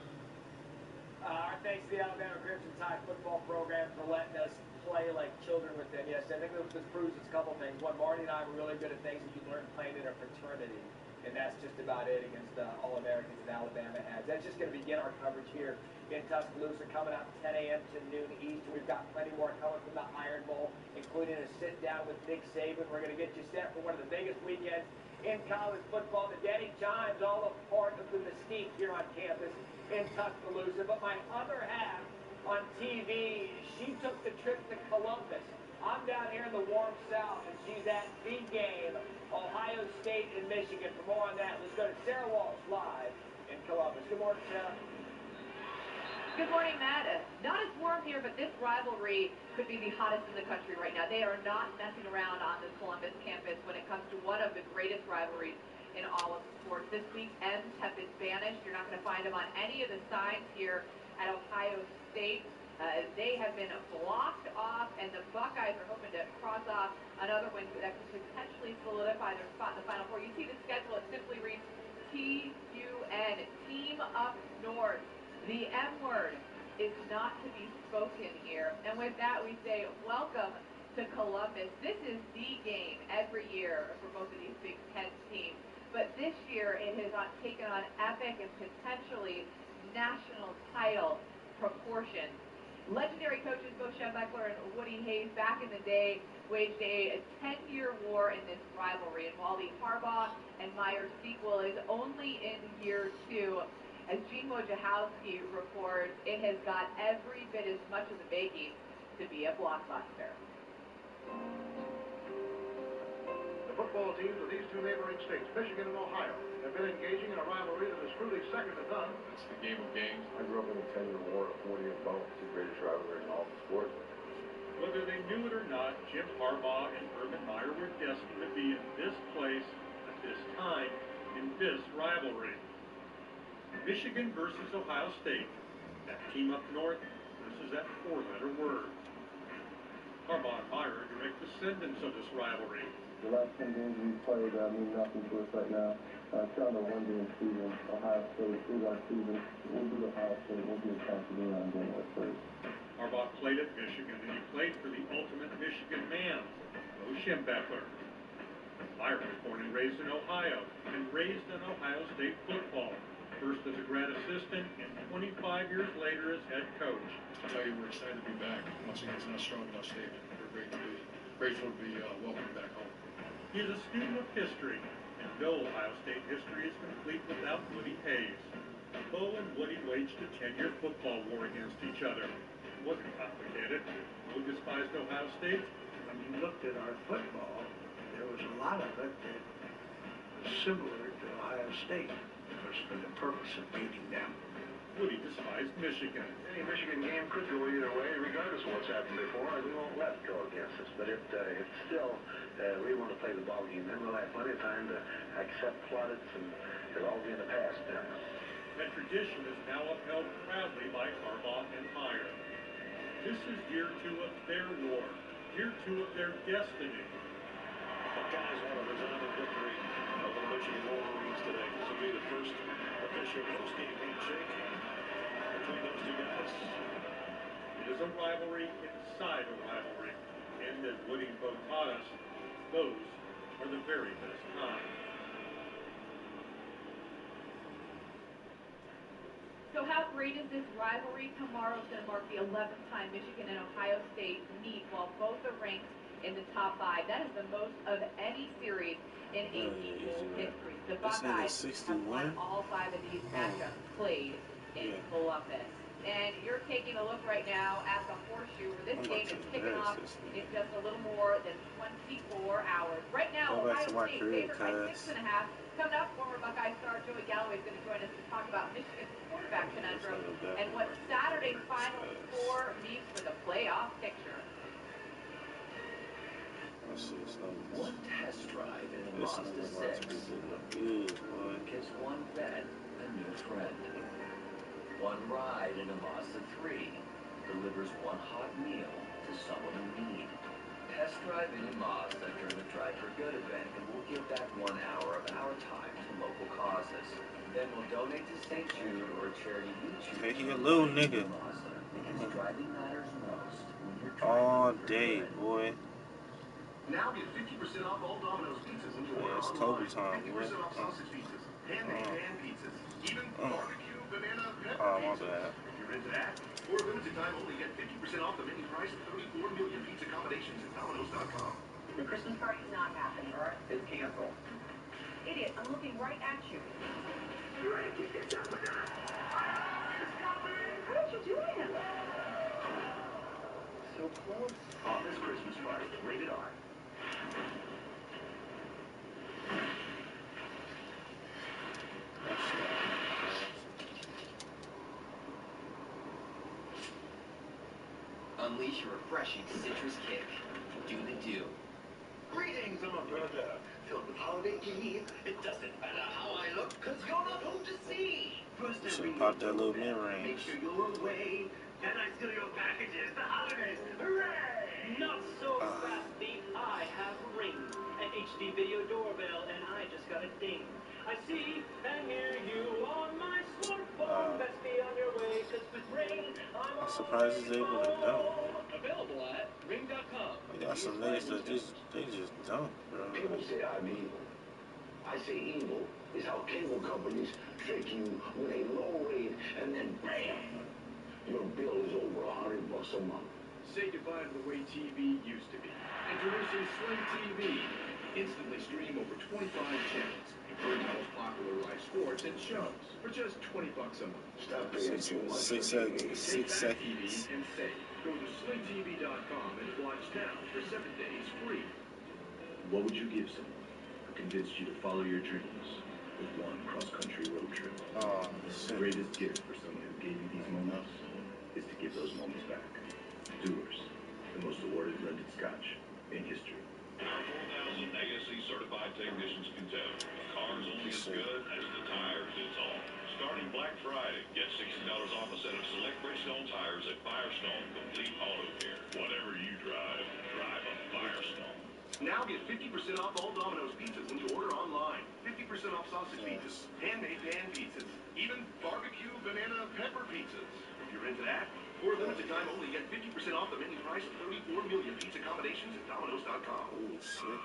Uh, our thanks to the Alabama Crimson Tide football program for letting us play like children with them. Yes, I think this, this proves us a couple things. One, Marty and I were really good at things that you learn playing in a fraternity. And that's just about it against uh, All-Americans that Alabama has. That's just going to begin our coverage here in Tuscaloosa, coming up ten a m to noon Eastern. We've got plenty more coming from the Iron Bowl, including a sit-down with Nick Saban. We're going to get you set for one of the biggest weekends in college football. The Daddy Chime's all a part of the mystique here on campus in Tuscaloosa. But my other half on T V, she took the trip to Columbus. I'm down here in the warm South, and she's at the game, Ohio State and Michigan. For more on that, let's go to Sarah Walsh live in Columbus. Good morning, Sarah. Good morning, Matt. Uh, not as warm here, but this rivalry could be the hottest in the country right now. They are not messing around on this Columbus campus when it comes to one of the greatest rivalries in all of sports. This week's M's have been banished. You're not going to find them on any of the signs here at Ohio State. Uh, they have been blocked off, and the Buckeyes are hoping to cross off another win that could potentially solidify their spot in the Final Four. You see the schedule, it simply reads T U N, Team Up North. The M word is not to be spoken here. And with that, we say welcome to Columbus. This is the game every year for both of these Big Ten teams. But this year, it has taken on epic and potentially national title proportions. Legendary coaches Bo Schembechler and Woody Hayes back in the day waged a ten-year war in this rivalry. And while the Harbaugh and Meyer sequel is only in year two, as Gene Wojciechowski reports, it has got every bit as much of the making to be a blockbuster. The football teams of these two neighboring states, Michigan and Ohio, have been engaging in a rivalry that is truly second to none. It's the game of games. I grew up in a ten-year war of Woody and Bo. It's the greatest rivalry in all of sports. Whether they knew it or not, Jim Harbaugh and Urban Meyer were destined to be in this place at this time in this rivalry. Michigan versus Ohio State. That team up north versus that four-letter word. Harbaugh and Meyer are direct descendants of this rivalry. The last ten games we've played uh, mean nothing to us right now. Uh, it's down to one game season. Ohio State is our season. We'll beat Ohio State. We'll be a chance to be on January first. Harbaugh played at Michigan, and he played for the ultimate Michigan man, Bo Schembechler. Meyer was born and raised in Ohio, and raised on Ohio State football. First as a grad assistant, and twenty-five years later as head coach. I'll tell you, we're excited to be back. Once again, it's not a strong enough statement. We're great to be, grateful to be uh, welcomed back home. He is a student of history, and no Ohio State history is complete without Woody Hayes. Bo and Woody waged a ten-year football war against each other. It wasn't complicated. Bo despised Ohio State. When you looked at our football, there was a lot of it that was similar to Ohio State. It was for the purpose of beating them. Woody despised Michigan. Any Michigan game could go either way, regardless of what's happened before. We won't let it go against us, but if uh, if still uh, we want to play the ball game, then we'll have plenty of time to accept plaudits, and it'll all be in the past then. That tradition is now upheld proudly by Harbaugh and Meyer. This is year two of their war, year two of their destiny. Buckeyes want a resounding victory over the Michigan Wolverines today. This will be the first official post-game handshake between those two guys. It is a rivalry inside a rivalry, and as Woody and Bo taught us, those are the very best kind. So how great is this rivalry? Tomorrow is going to mark the eleventh time Michigan and Ohio State meet while both are ranked in the top five. That is the most of any series in A P Bowl history. The Buckeyes have won all five of these matchups played in Columbus. And you're taking a look right now at the Horseshoe, where this game is kicking off in just a little more than twenty-four hours. Right now, Ohio State favored by six and a half. Coming up, former Buckeye star Joey Galloway is going to join us to talk about Michigan's quarterback conundrum and what Saturday's Final Four means for the playoff picture. One test drive in a Mazda six gives one vet a new friend. One ride in a Mazda three delivers one hot meal to someone in need. Test drive any Mazda during the Drive for Good event, and we'll give back one hour of our time to local causes. Then we'll donate to Saint Jude or a charity you choose. Hey, he a little nigga. Mazda, because driving matters most when you're all day, boy. Now get fifty percent off all Domino's pizzas when you order yeah, it's online. Kobe time, fifty percent off sausage pizzas, handmade pan pizzas, even uh, barbecue banana pepper oh, my pizzas. bad. If you're into that, for a limited time only, get fifty percent off the menu price of thirty-four million pizza combinations at Domino's dot com. The Christmas party's not happening. It's canceled. Idiot, I'm looking right at you. You ready to keep this up or not? How did you do it? So close. Office Christmas party, rated R. Unleash your refreshing citrus kick. Do the do. Greetings, my brother. Filled with holiday glee. It doesn't matter how I look, cause you're not home to see. First I ring pop that little bell, mid-range. make sure you're away. Then I steal your packages. The holidays. Hooray! Not so uh. fast, Beep. I have Ring, an H D video doorbell, and I just got a ding. I see and hear you on my smartphone. Uh, Best be on your way, cause with Ring, I'm, I'm surprised he's able to dunk. Available at ring dot com. We got some niggas that just, they just dunk, bro. People say I'm evil. I say evil is how cable companies trick you with a low rate and then bam! Your bill is over a hundred bucks a month. Say goodbye to the way T V used to be. Introducing Sling T V. Instantly stream over twenty-five channels, including the most popular live sports and shows, for just twenty bucks a month. Stop paying too much. Six seconds. Six seconds. And save. Go to sling T V dot com and watch now for seven days free. What would you give someone who convinced you to follow your dreams with one cross-country road trip? Oh, the greatest gift for someone who gave you these moments is to give those moments back. Doers, the most awarded blended scotch in history. Our four thousand A S C certified technicians can tell you, a car's only as good as the tires it's on. Starting Black Friday, get sixty dollars off a set of select Bridgestone tires at Firestone Complete Auto Care. Whatever you drive, drive a Firestone. Now get fifty percent off all Domino's pizzas when you order online. fifty percent off sausage pizzas, handmade pan pizzas, even barbecue banana pepper pizzas. If you're into that, for a limited time only, get fifty percent off the menu price of thirty-four million pizza combinations at Domino's dot com. Oh, shit.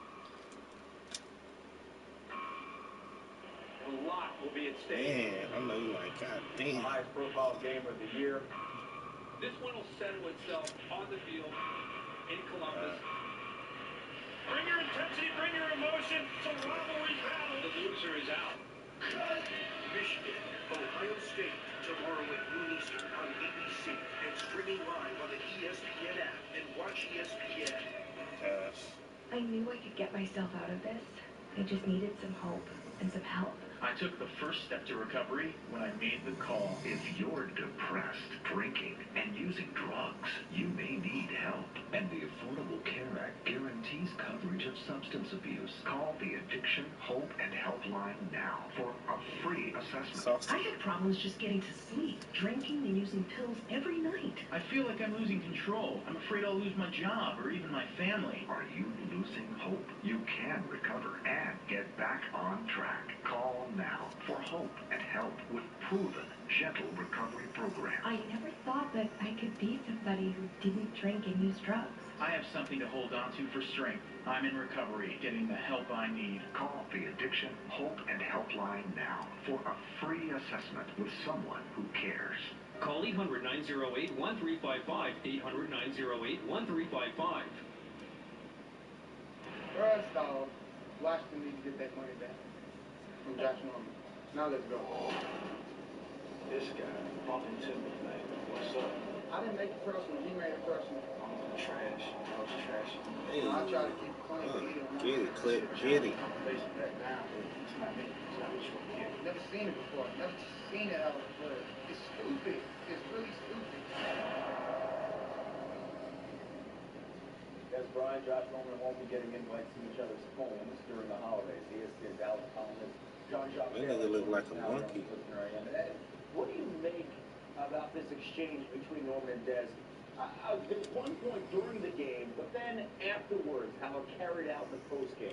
A lot will be at stake. Man, I know you like, God damn. The highest profile game of the year. This one will settle itself on the field in Columbus. Uh, Bring your intensity, bring your emotion. It's a rivalry battle. The loser is out. Michigan, Ohio State, tomorrow at noon Eastern on A B C and streaming live on the E S P N app and watch E S P N. Pass. I knew I could get myself out of this. I just needed some hope and some help. I took the first step to recovery when I made the call. If you're depressed, drinking, and using drugs, you may need help. And the Affordable Care Act guarantees coverage of substance abuse. Call the Addiction, Hope, and Helpline now for a free assessment. I have problems just getting to sleep, drinking and using pills every night. I feel like I'm losing control. I'm afraid I'll lose my job or even my family. Are you losing hope? You can recover and get back on track. Call now for hope and help with proven, gentle recovery programs. I never thought that I could be somebody who didn't drink and use drugs. I have something to hold on to for strength. I'm in recovery, getting the help I need. Call the Addiction, Hope, and Helpline now for a free assessment with someone who cares. Call eight hundred, nine oh eight, one three five five, eight hundred, nine oh eight, one three five five. First off, Washington needs to get that money back from Josh Norman. Now let's go. This guy, bumping Timber, man. What's up? I didn't make it personal. He made it personal. I'm trash. I was trash. Hey, I try to keep it clean. uh, He don't want get it. it, Clip, get it. Facing back down. It's not me. It's not what you want to hear. Never seen it before. Never seen it out before. It's stupid. It's really stupid. As Brian, Josh Norman won't be getting invites to each other's homes during the holidays. E S P N Dallas columnist John Jacques That nigga look like a monkey. What do you make about this exchange between Norman and Dez? Uh, uh, there was one point during the game, but then afterwards, how it carried out in the postgame.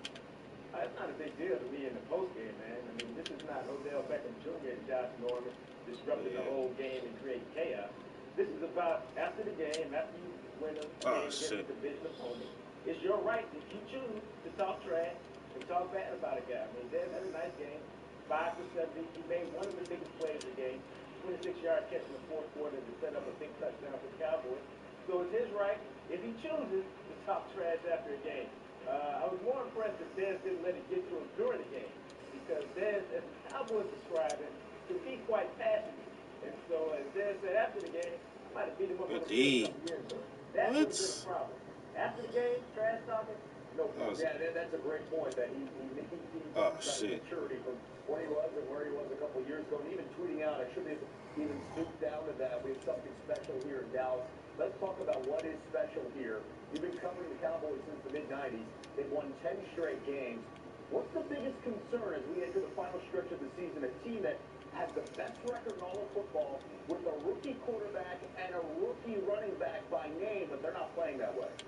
Uh, it's not a big deal to me in the postgame, man. I mean, this is not Odell Beckham Junior and Josh Norman disrupting Yeah. the whole game and creating chaos. This is about after the game, after you win a Oh, game against shit. a division opponent. It's your right if you choose to talk trash and talk bad about a guy. I mean, Dez had a nice game, five for seventy. He made one of the biggest plays of the game, twenty-six yard catch in the fourth quarter to set up a big touchdown for the Cowboys. So it's his right if he chooses to talk trash after a game. Uh, I was more impressed that Dez didn't let it get to him during the game, because Dez, as the Cowboys describe it, can be quite passionate. And so, as Dez said after the game, I might have beat him up on the field a couple years ago. That would have been a problem. After the game, trash talking, no problem. Oh, Yeah, that, that's a great point that he, he, he, he Oh, talks about shit. maturity from what he was and where he was a couple years ago. And even tweeting out, I should have even stooped down to that. We have something special here in Dallas. Let's talk about what is special here. You've been covering the Cowboys since the mid nineties. They've won ten straight games. What's the biggest concern as we enter the final stretch of the season? A team that has the best record in all of football with a rookie quarterback and a rookie running back by name, but they're not playing that way.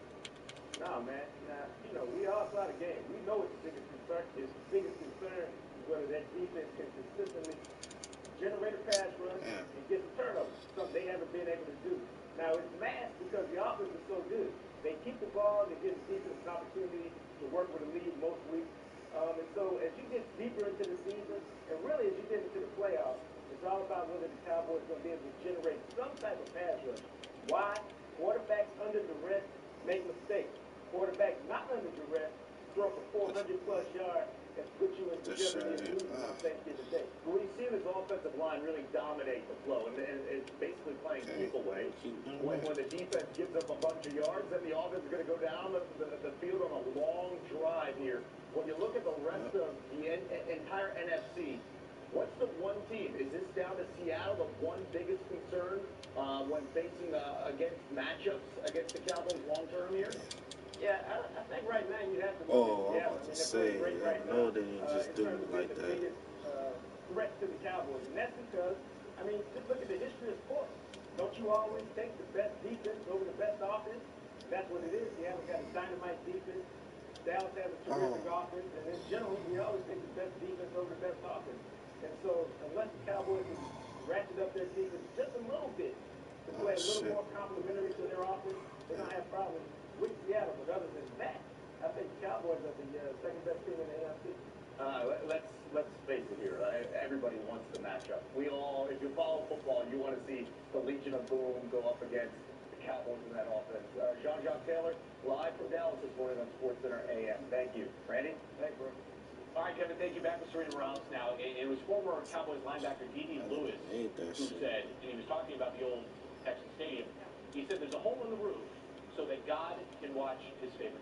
No, man. Now, you know, we all saw the game. We know it's the biggest concern. His biggest concern is whether that defense can consistently generate a pass rush Yeah. and get the turnovers, something they haven't been able to do. Now, it's masked because the offense is so good. They keep the ball, they give the defense an opportunity to work with a lead most weeks. Um, and so as you get deeper into the season, and really as you get into the playoffs, it's all about whether the Cowboys are going to be able to generate some type of pass rush. Why? Quarterbacks under duress make mistakes. Quarterbacks not under duress throw for four hundred plus yards and put you into Just jeopardy of say, losing uh, on Thanksgiving Day. But when you see his offensive line really dominate the flow, and, and it's basically playing Okay. keep away, Keep doing when, that. when the defense gives up a bunch of yards, then the offense is going to go down the, the, the field on a long drive here. When you look at the rest of the en- entire N F C, what's the one team? Is this down to Seattle, the one biggest concern uh, when facing uh, against matchups against the Cowboys long term here? Yeah, I, I think right now you'd have to look Oh, I'm at Seattle. about I to mean, they're say, playing great I right know now. they didn't uh, just in do terms it of like being the that. biggest uh, threat to the Cowboys. And that's because, I mean, just look at the history of sports. Don't you always take the best defense over the best offense? And that's what it is. Seattle's got a dynamite defense. Dallas has a terrific Oh. offense. And in general, we always take the best defense over the best offense. And so, unless the Cowboys can ratchet up their defense just a little bit to play Oh, a little shit. more complementary to their offense, they're going to have problems with Seattle. But other than that, I think the Cowboys are the uh, second best team in the N F C. Uh, let- let's let's face it here. Uh, everybody wants the matchup. We all, if you follow football, you want to see the Legion of Boom go up against the Cowboys in that offense. Uh, Jean-Jacques Taylor, live from Dallas this morning on SportsCenter A M. Thank you, Randy. Thanks, bro. All right, Kevin, thank you. Back with Serena Rouse now. It, it was former Cowboys linebacker D D Lewis hate that who shit. said, and he was talking about the old Texas Stadium, he said there's a hole in the roof so that God can watch his favorite team.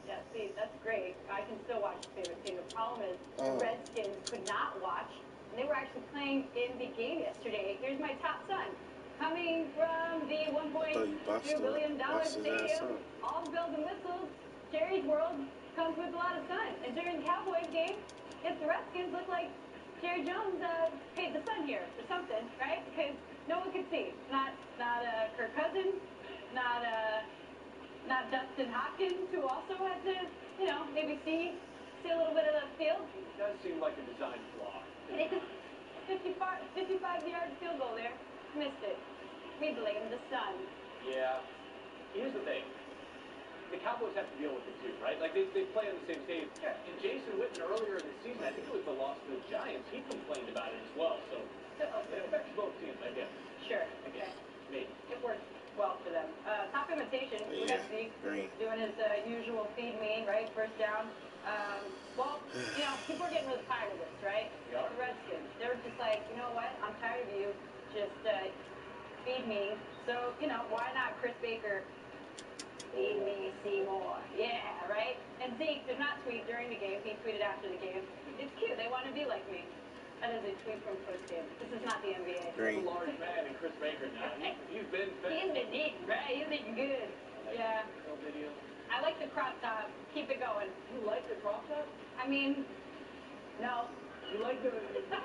Yeah, see, that's great. I can still watch the favorite team. The problem is the Oh. Redskins could not watch, and they were actually playing in the game yesterday. Here's my top son. Coming from the one point two billion dollar stadium, all the bells and whistles, Jerry's world comes with a lot of sun. And during the Cowboys game against the Redskins, looked like Jerry Jones uh, paid the sun here or something, right? Because no one could see. Not not uh, Kirk Cousins, not uh, not Dustin Hopkins, who also had to, you know, maybe see see a little bit of the field. It does seem like a design flaw. It is fifty-five yard field goal there. Missed it. We blame the sun. Yeah. Here's the thing. The Cowboys have to deal with it too, right? Like, they, they play on the same stage. Sure. And Jason Witten, earlier in the season, I think it was the loss to the Giants, he complained about it as well. So, So, it affects both teams, I guess. sure. I guess. Okay. Maybe. It works well for them. Uh, top imitation. We got Zeke doing his uh, usual feed me, right? First down. Um, well, you know, people are getting really tired of this, right? We are. The Redskins. They're just like, you know what? I'm tired of you just uh, feed me. So, you know, why not Chris Baker? Feed me, Seymour. Yeah, right? And Zeke did not tweet during the game. He tweeted after the game. It's cute. They want to be like me. That is a tweet from post game. This is not the N B A. He's a large man, and Chris Baker now. He, he's been fed. He's been eating, right? He's eating good. Yeah. No video. I like the crop top. Keep it going. You like the crop top? I mean, no. You like the...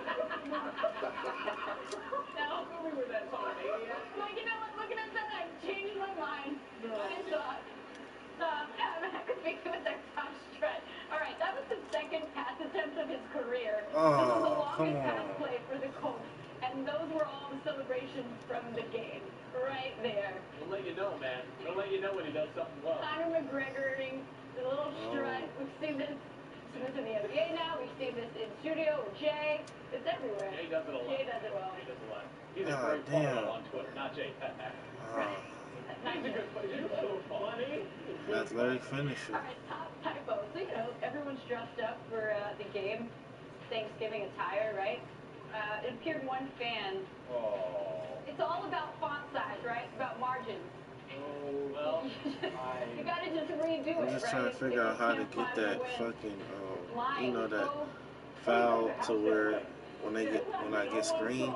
No. Tell me where that song, Maniac. Like, you know what? Looking at that, I've changed my mind. No. I thought, um, Adam McAfee with their top strut. All right, that was the second pass attempt of his career. Oh, this was the come longest pass on. play for the Colts, and those were all the celebrations from the game, right there. We'll let you know, man. We'll let you know when he does something well. Conor McGregoring the little strut. We've seen this. We've seen this in the N B A now. We've seen this in studio with Jay. It's everywhere. Jay does it a lot. Jay does it well. Jay does it a lot. He's a God great damn. follow on Twitter. Not Jay, Pat Packer. Uh, He's a good player. You're so funny. athletic finisher. All right, top typo. So, you know, everyone's dressed up for uh, the game. Thanksgiving attire, right? Uh, it appeared one fan. Oh. It's all about font size, right? It's about margins. Oh, well, I... You gotta just redo I'm it, just right? trying to If- figure if out how to you can't get find the that win fucking, um, line, you know, that go- foul to where when they get when I get screen,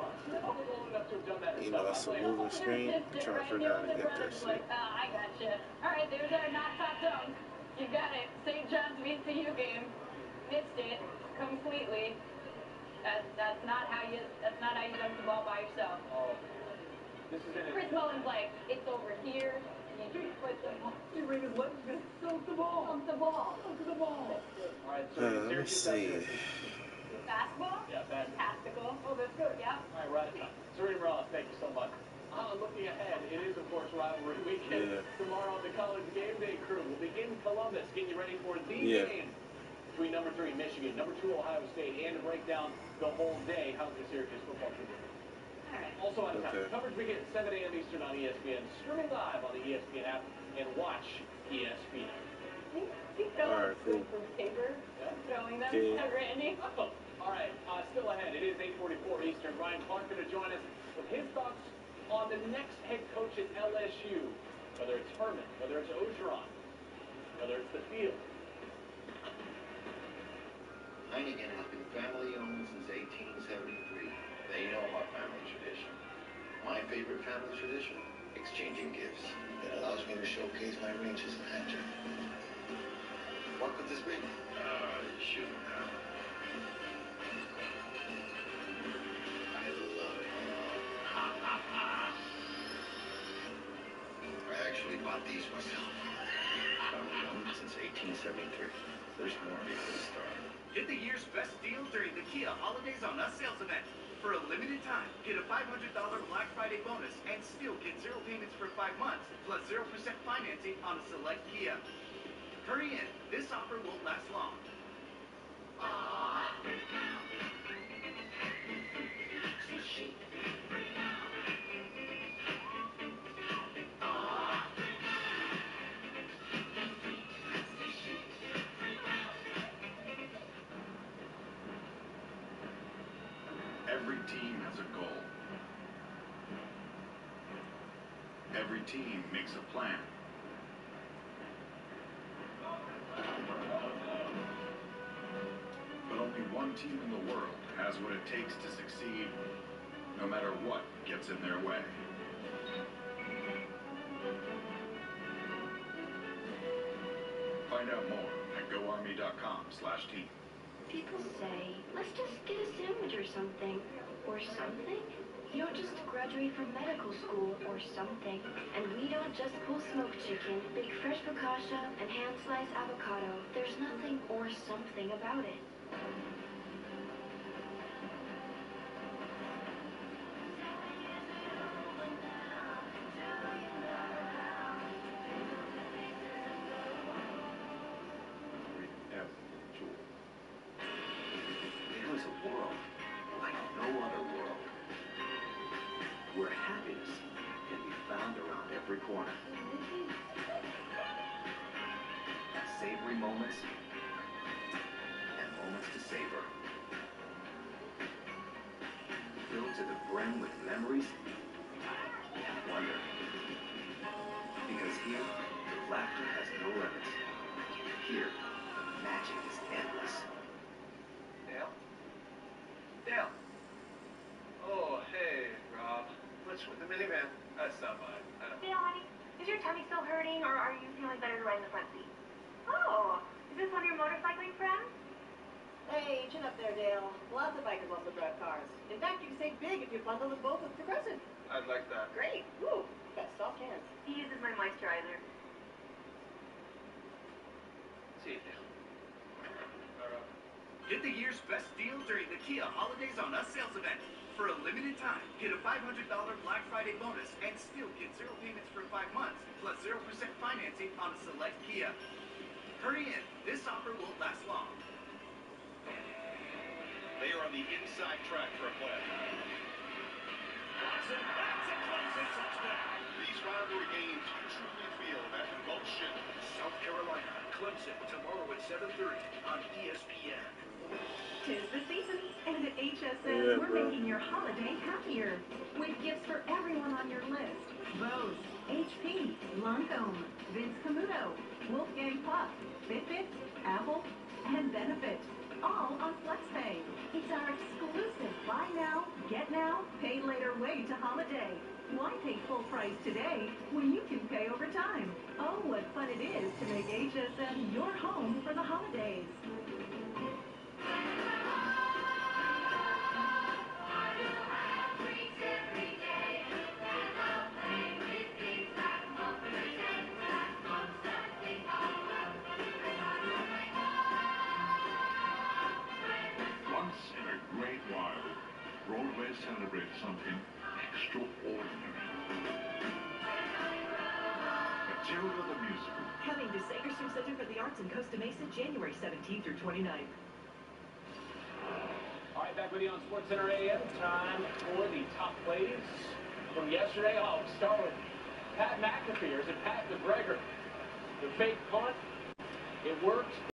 you know, it's a moving screen. I'm trying to figure out how to get that shit. Like, ah, I gotcha. All right, there's our not top dunk. You got it. Saint John's V C U game. Missed it completely. That's that's not how you that's not how you dunk the ball by yourself. Oh. This is in Chris Mullins like, it's over here. You just put the ball. You bring his legs, gonna dunk the ball. Dunk the ball. Dunk the ball. All right, so Uh, let me see. Basketball? Yeah, basketball. Tactical. Oh, that's good. Yeah. All right, right at time. Serena Morales, thank you so much. Uh, looking ahead, it is, of course, rivalry weekend. Yeah. Tomorrow, the college game day crew will be in Columbus, getting you ready for the Yeah. game between number three, Michigan, number two, Ohio State, and to break down the whole day, how's the Syracuse football team doing? Also on time. Okay. Coverage begins seven a m Eastern on E S P N, streaming live on the E S P N app, and watch E S P N. You, you know All right, it's cool. from paper, throwing them Okay. at Randy. Oh, all right, uh, still ahead. It is eight forty-four Eastern. Ryan Clark going to join us with his thoughts on the next head coach at L S U. Whether it's Herman, whether it's Ogeron, whether it's the field. Heineken has been family-owned since eighteen seventy-three. They know our family tradition. My favorite family tradition? Exchanging gifts. It allows me to showcase my range as an actor. What could this be? Uh, you shouldn't have. I love it. I actually bought these myself. Family-owned since eighteen seventy-three. There's more before the start. Get the year's best deal during the Kia Holidays on Us sales event. For a limited time, get a five hundred dollars Black Friday bonus and still get zero payments for five months, plus zero percent financing on a select Kia. Hurry in. This offer won't last long. Every team has a goal. Every team makes a plan. team in the world has what it takes to succeed, no matter what gets in their way. Find out more at go army dot com slash team. People say, let's just get a sandwich or something. Or something? You don't just graduate from medical school or something. And we don't just pull smoked chicken, bake fresh focaccia, and hand-slice avocado. There's nothing or something about it. There is a world like no other world, where happiness can be found around every corner. Savory moments and moments to savor. Filled to the brim with memories and wonder. Because here, laughter has no limits. Here, the magic is endless. Dale? Dale! Oh, hey, Rob. What's with the minivan? That's not mine. I don't... Dale, honey, is your tummy still hurting, or are you feeling better to ride in the front seat? Oh, is this one of your motorcycling friends? Hey, chin up there, Dale. Lots of bikers also drive cars. In fact, you can save big if you bundle them both with Progressive. I'd like that. Great. Woo. Got soft hands. He uses my moisturizer. See you, Dale. Bye, Rob. Get the year's best deal during the Kia Holidays on Us sales event. For a limited time, get a five hundred dollars Black Friday bonus and still get zero payments for five months, plus zero percent financing on a select Kia. Hurry in. This offer won't last long. They are on the inside track for a play. Watson, that's a Clemson touchdown. These rivalry games, you truly feel that emotion. South Carolina, Clemson, tomorrow at seven thirty on E S P N. Tis the season, and at H S N, Yeah, we're bro. making your holiday happier. With gifts for everyone on your list. Bose, H P, Lancome, Vince Camuto, Wolfgang Puck, Fitbit, Apple, and Benefit. All on FlexPay. It's our exclusive buy now, get now, pay later way to holiday. Why pay full price today when you can pay over time? Oh, what fun it is to make H S N your home for the holidays. Once in a great while, Broadway celebrates something extraordinary. Matilda the Musical. Coming to Sagerstrom Center for the Arts in Costa Mesa, January seventeenth through twenty-ninth. All right, back with you on SportsCenter A M. Time for the top plays from yesterday. I'll start with Pat McAfee. Here's Pat McGregor. The fake punt, it worked.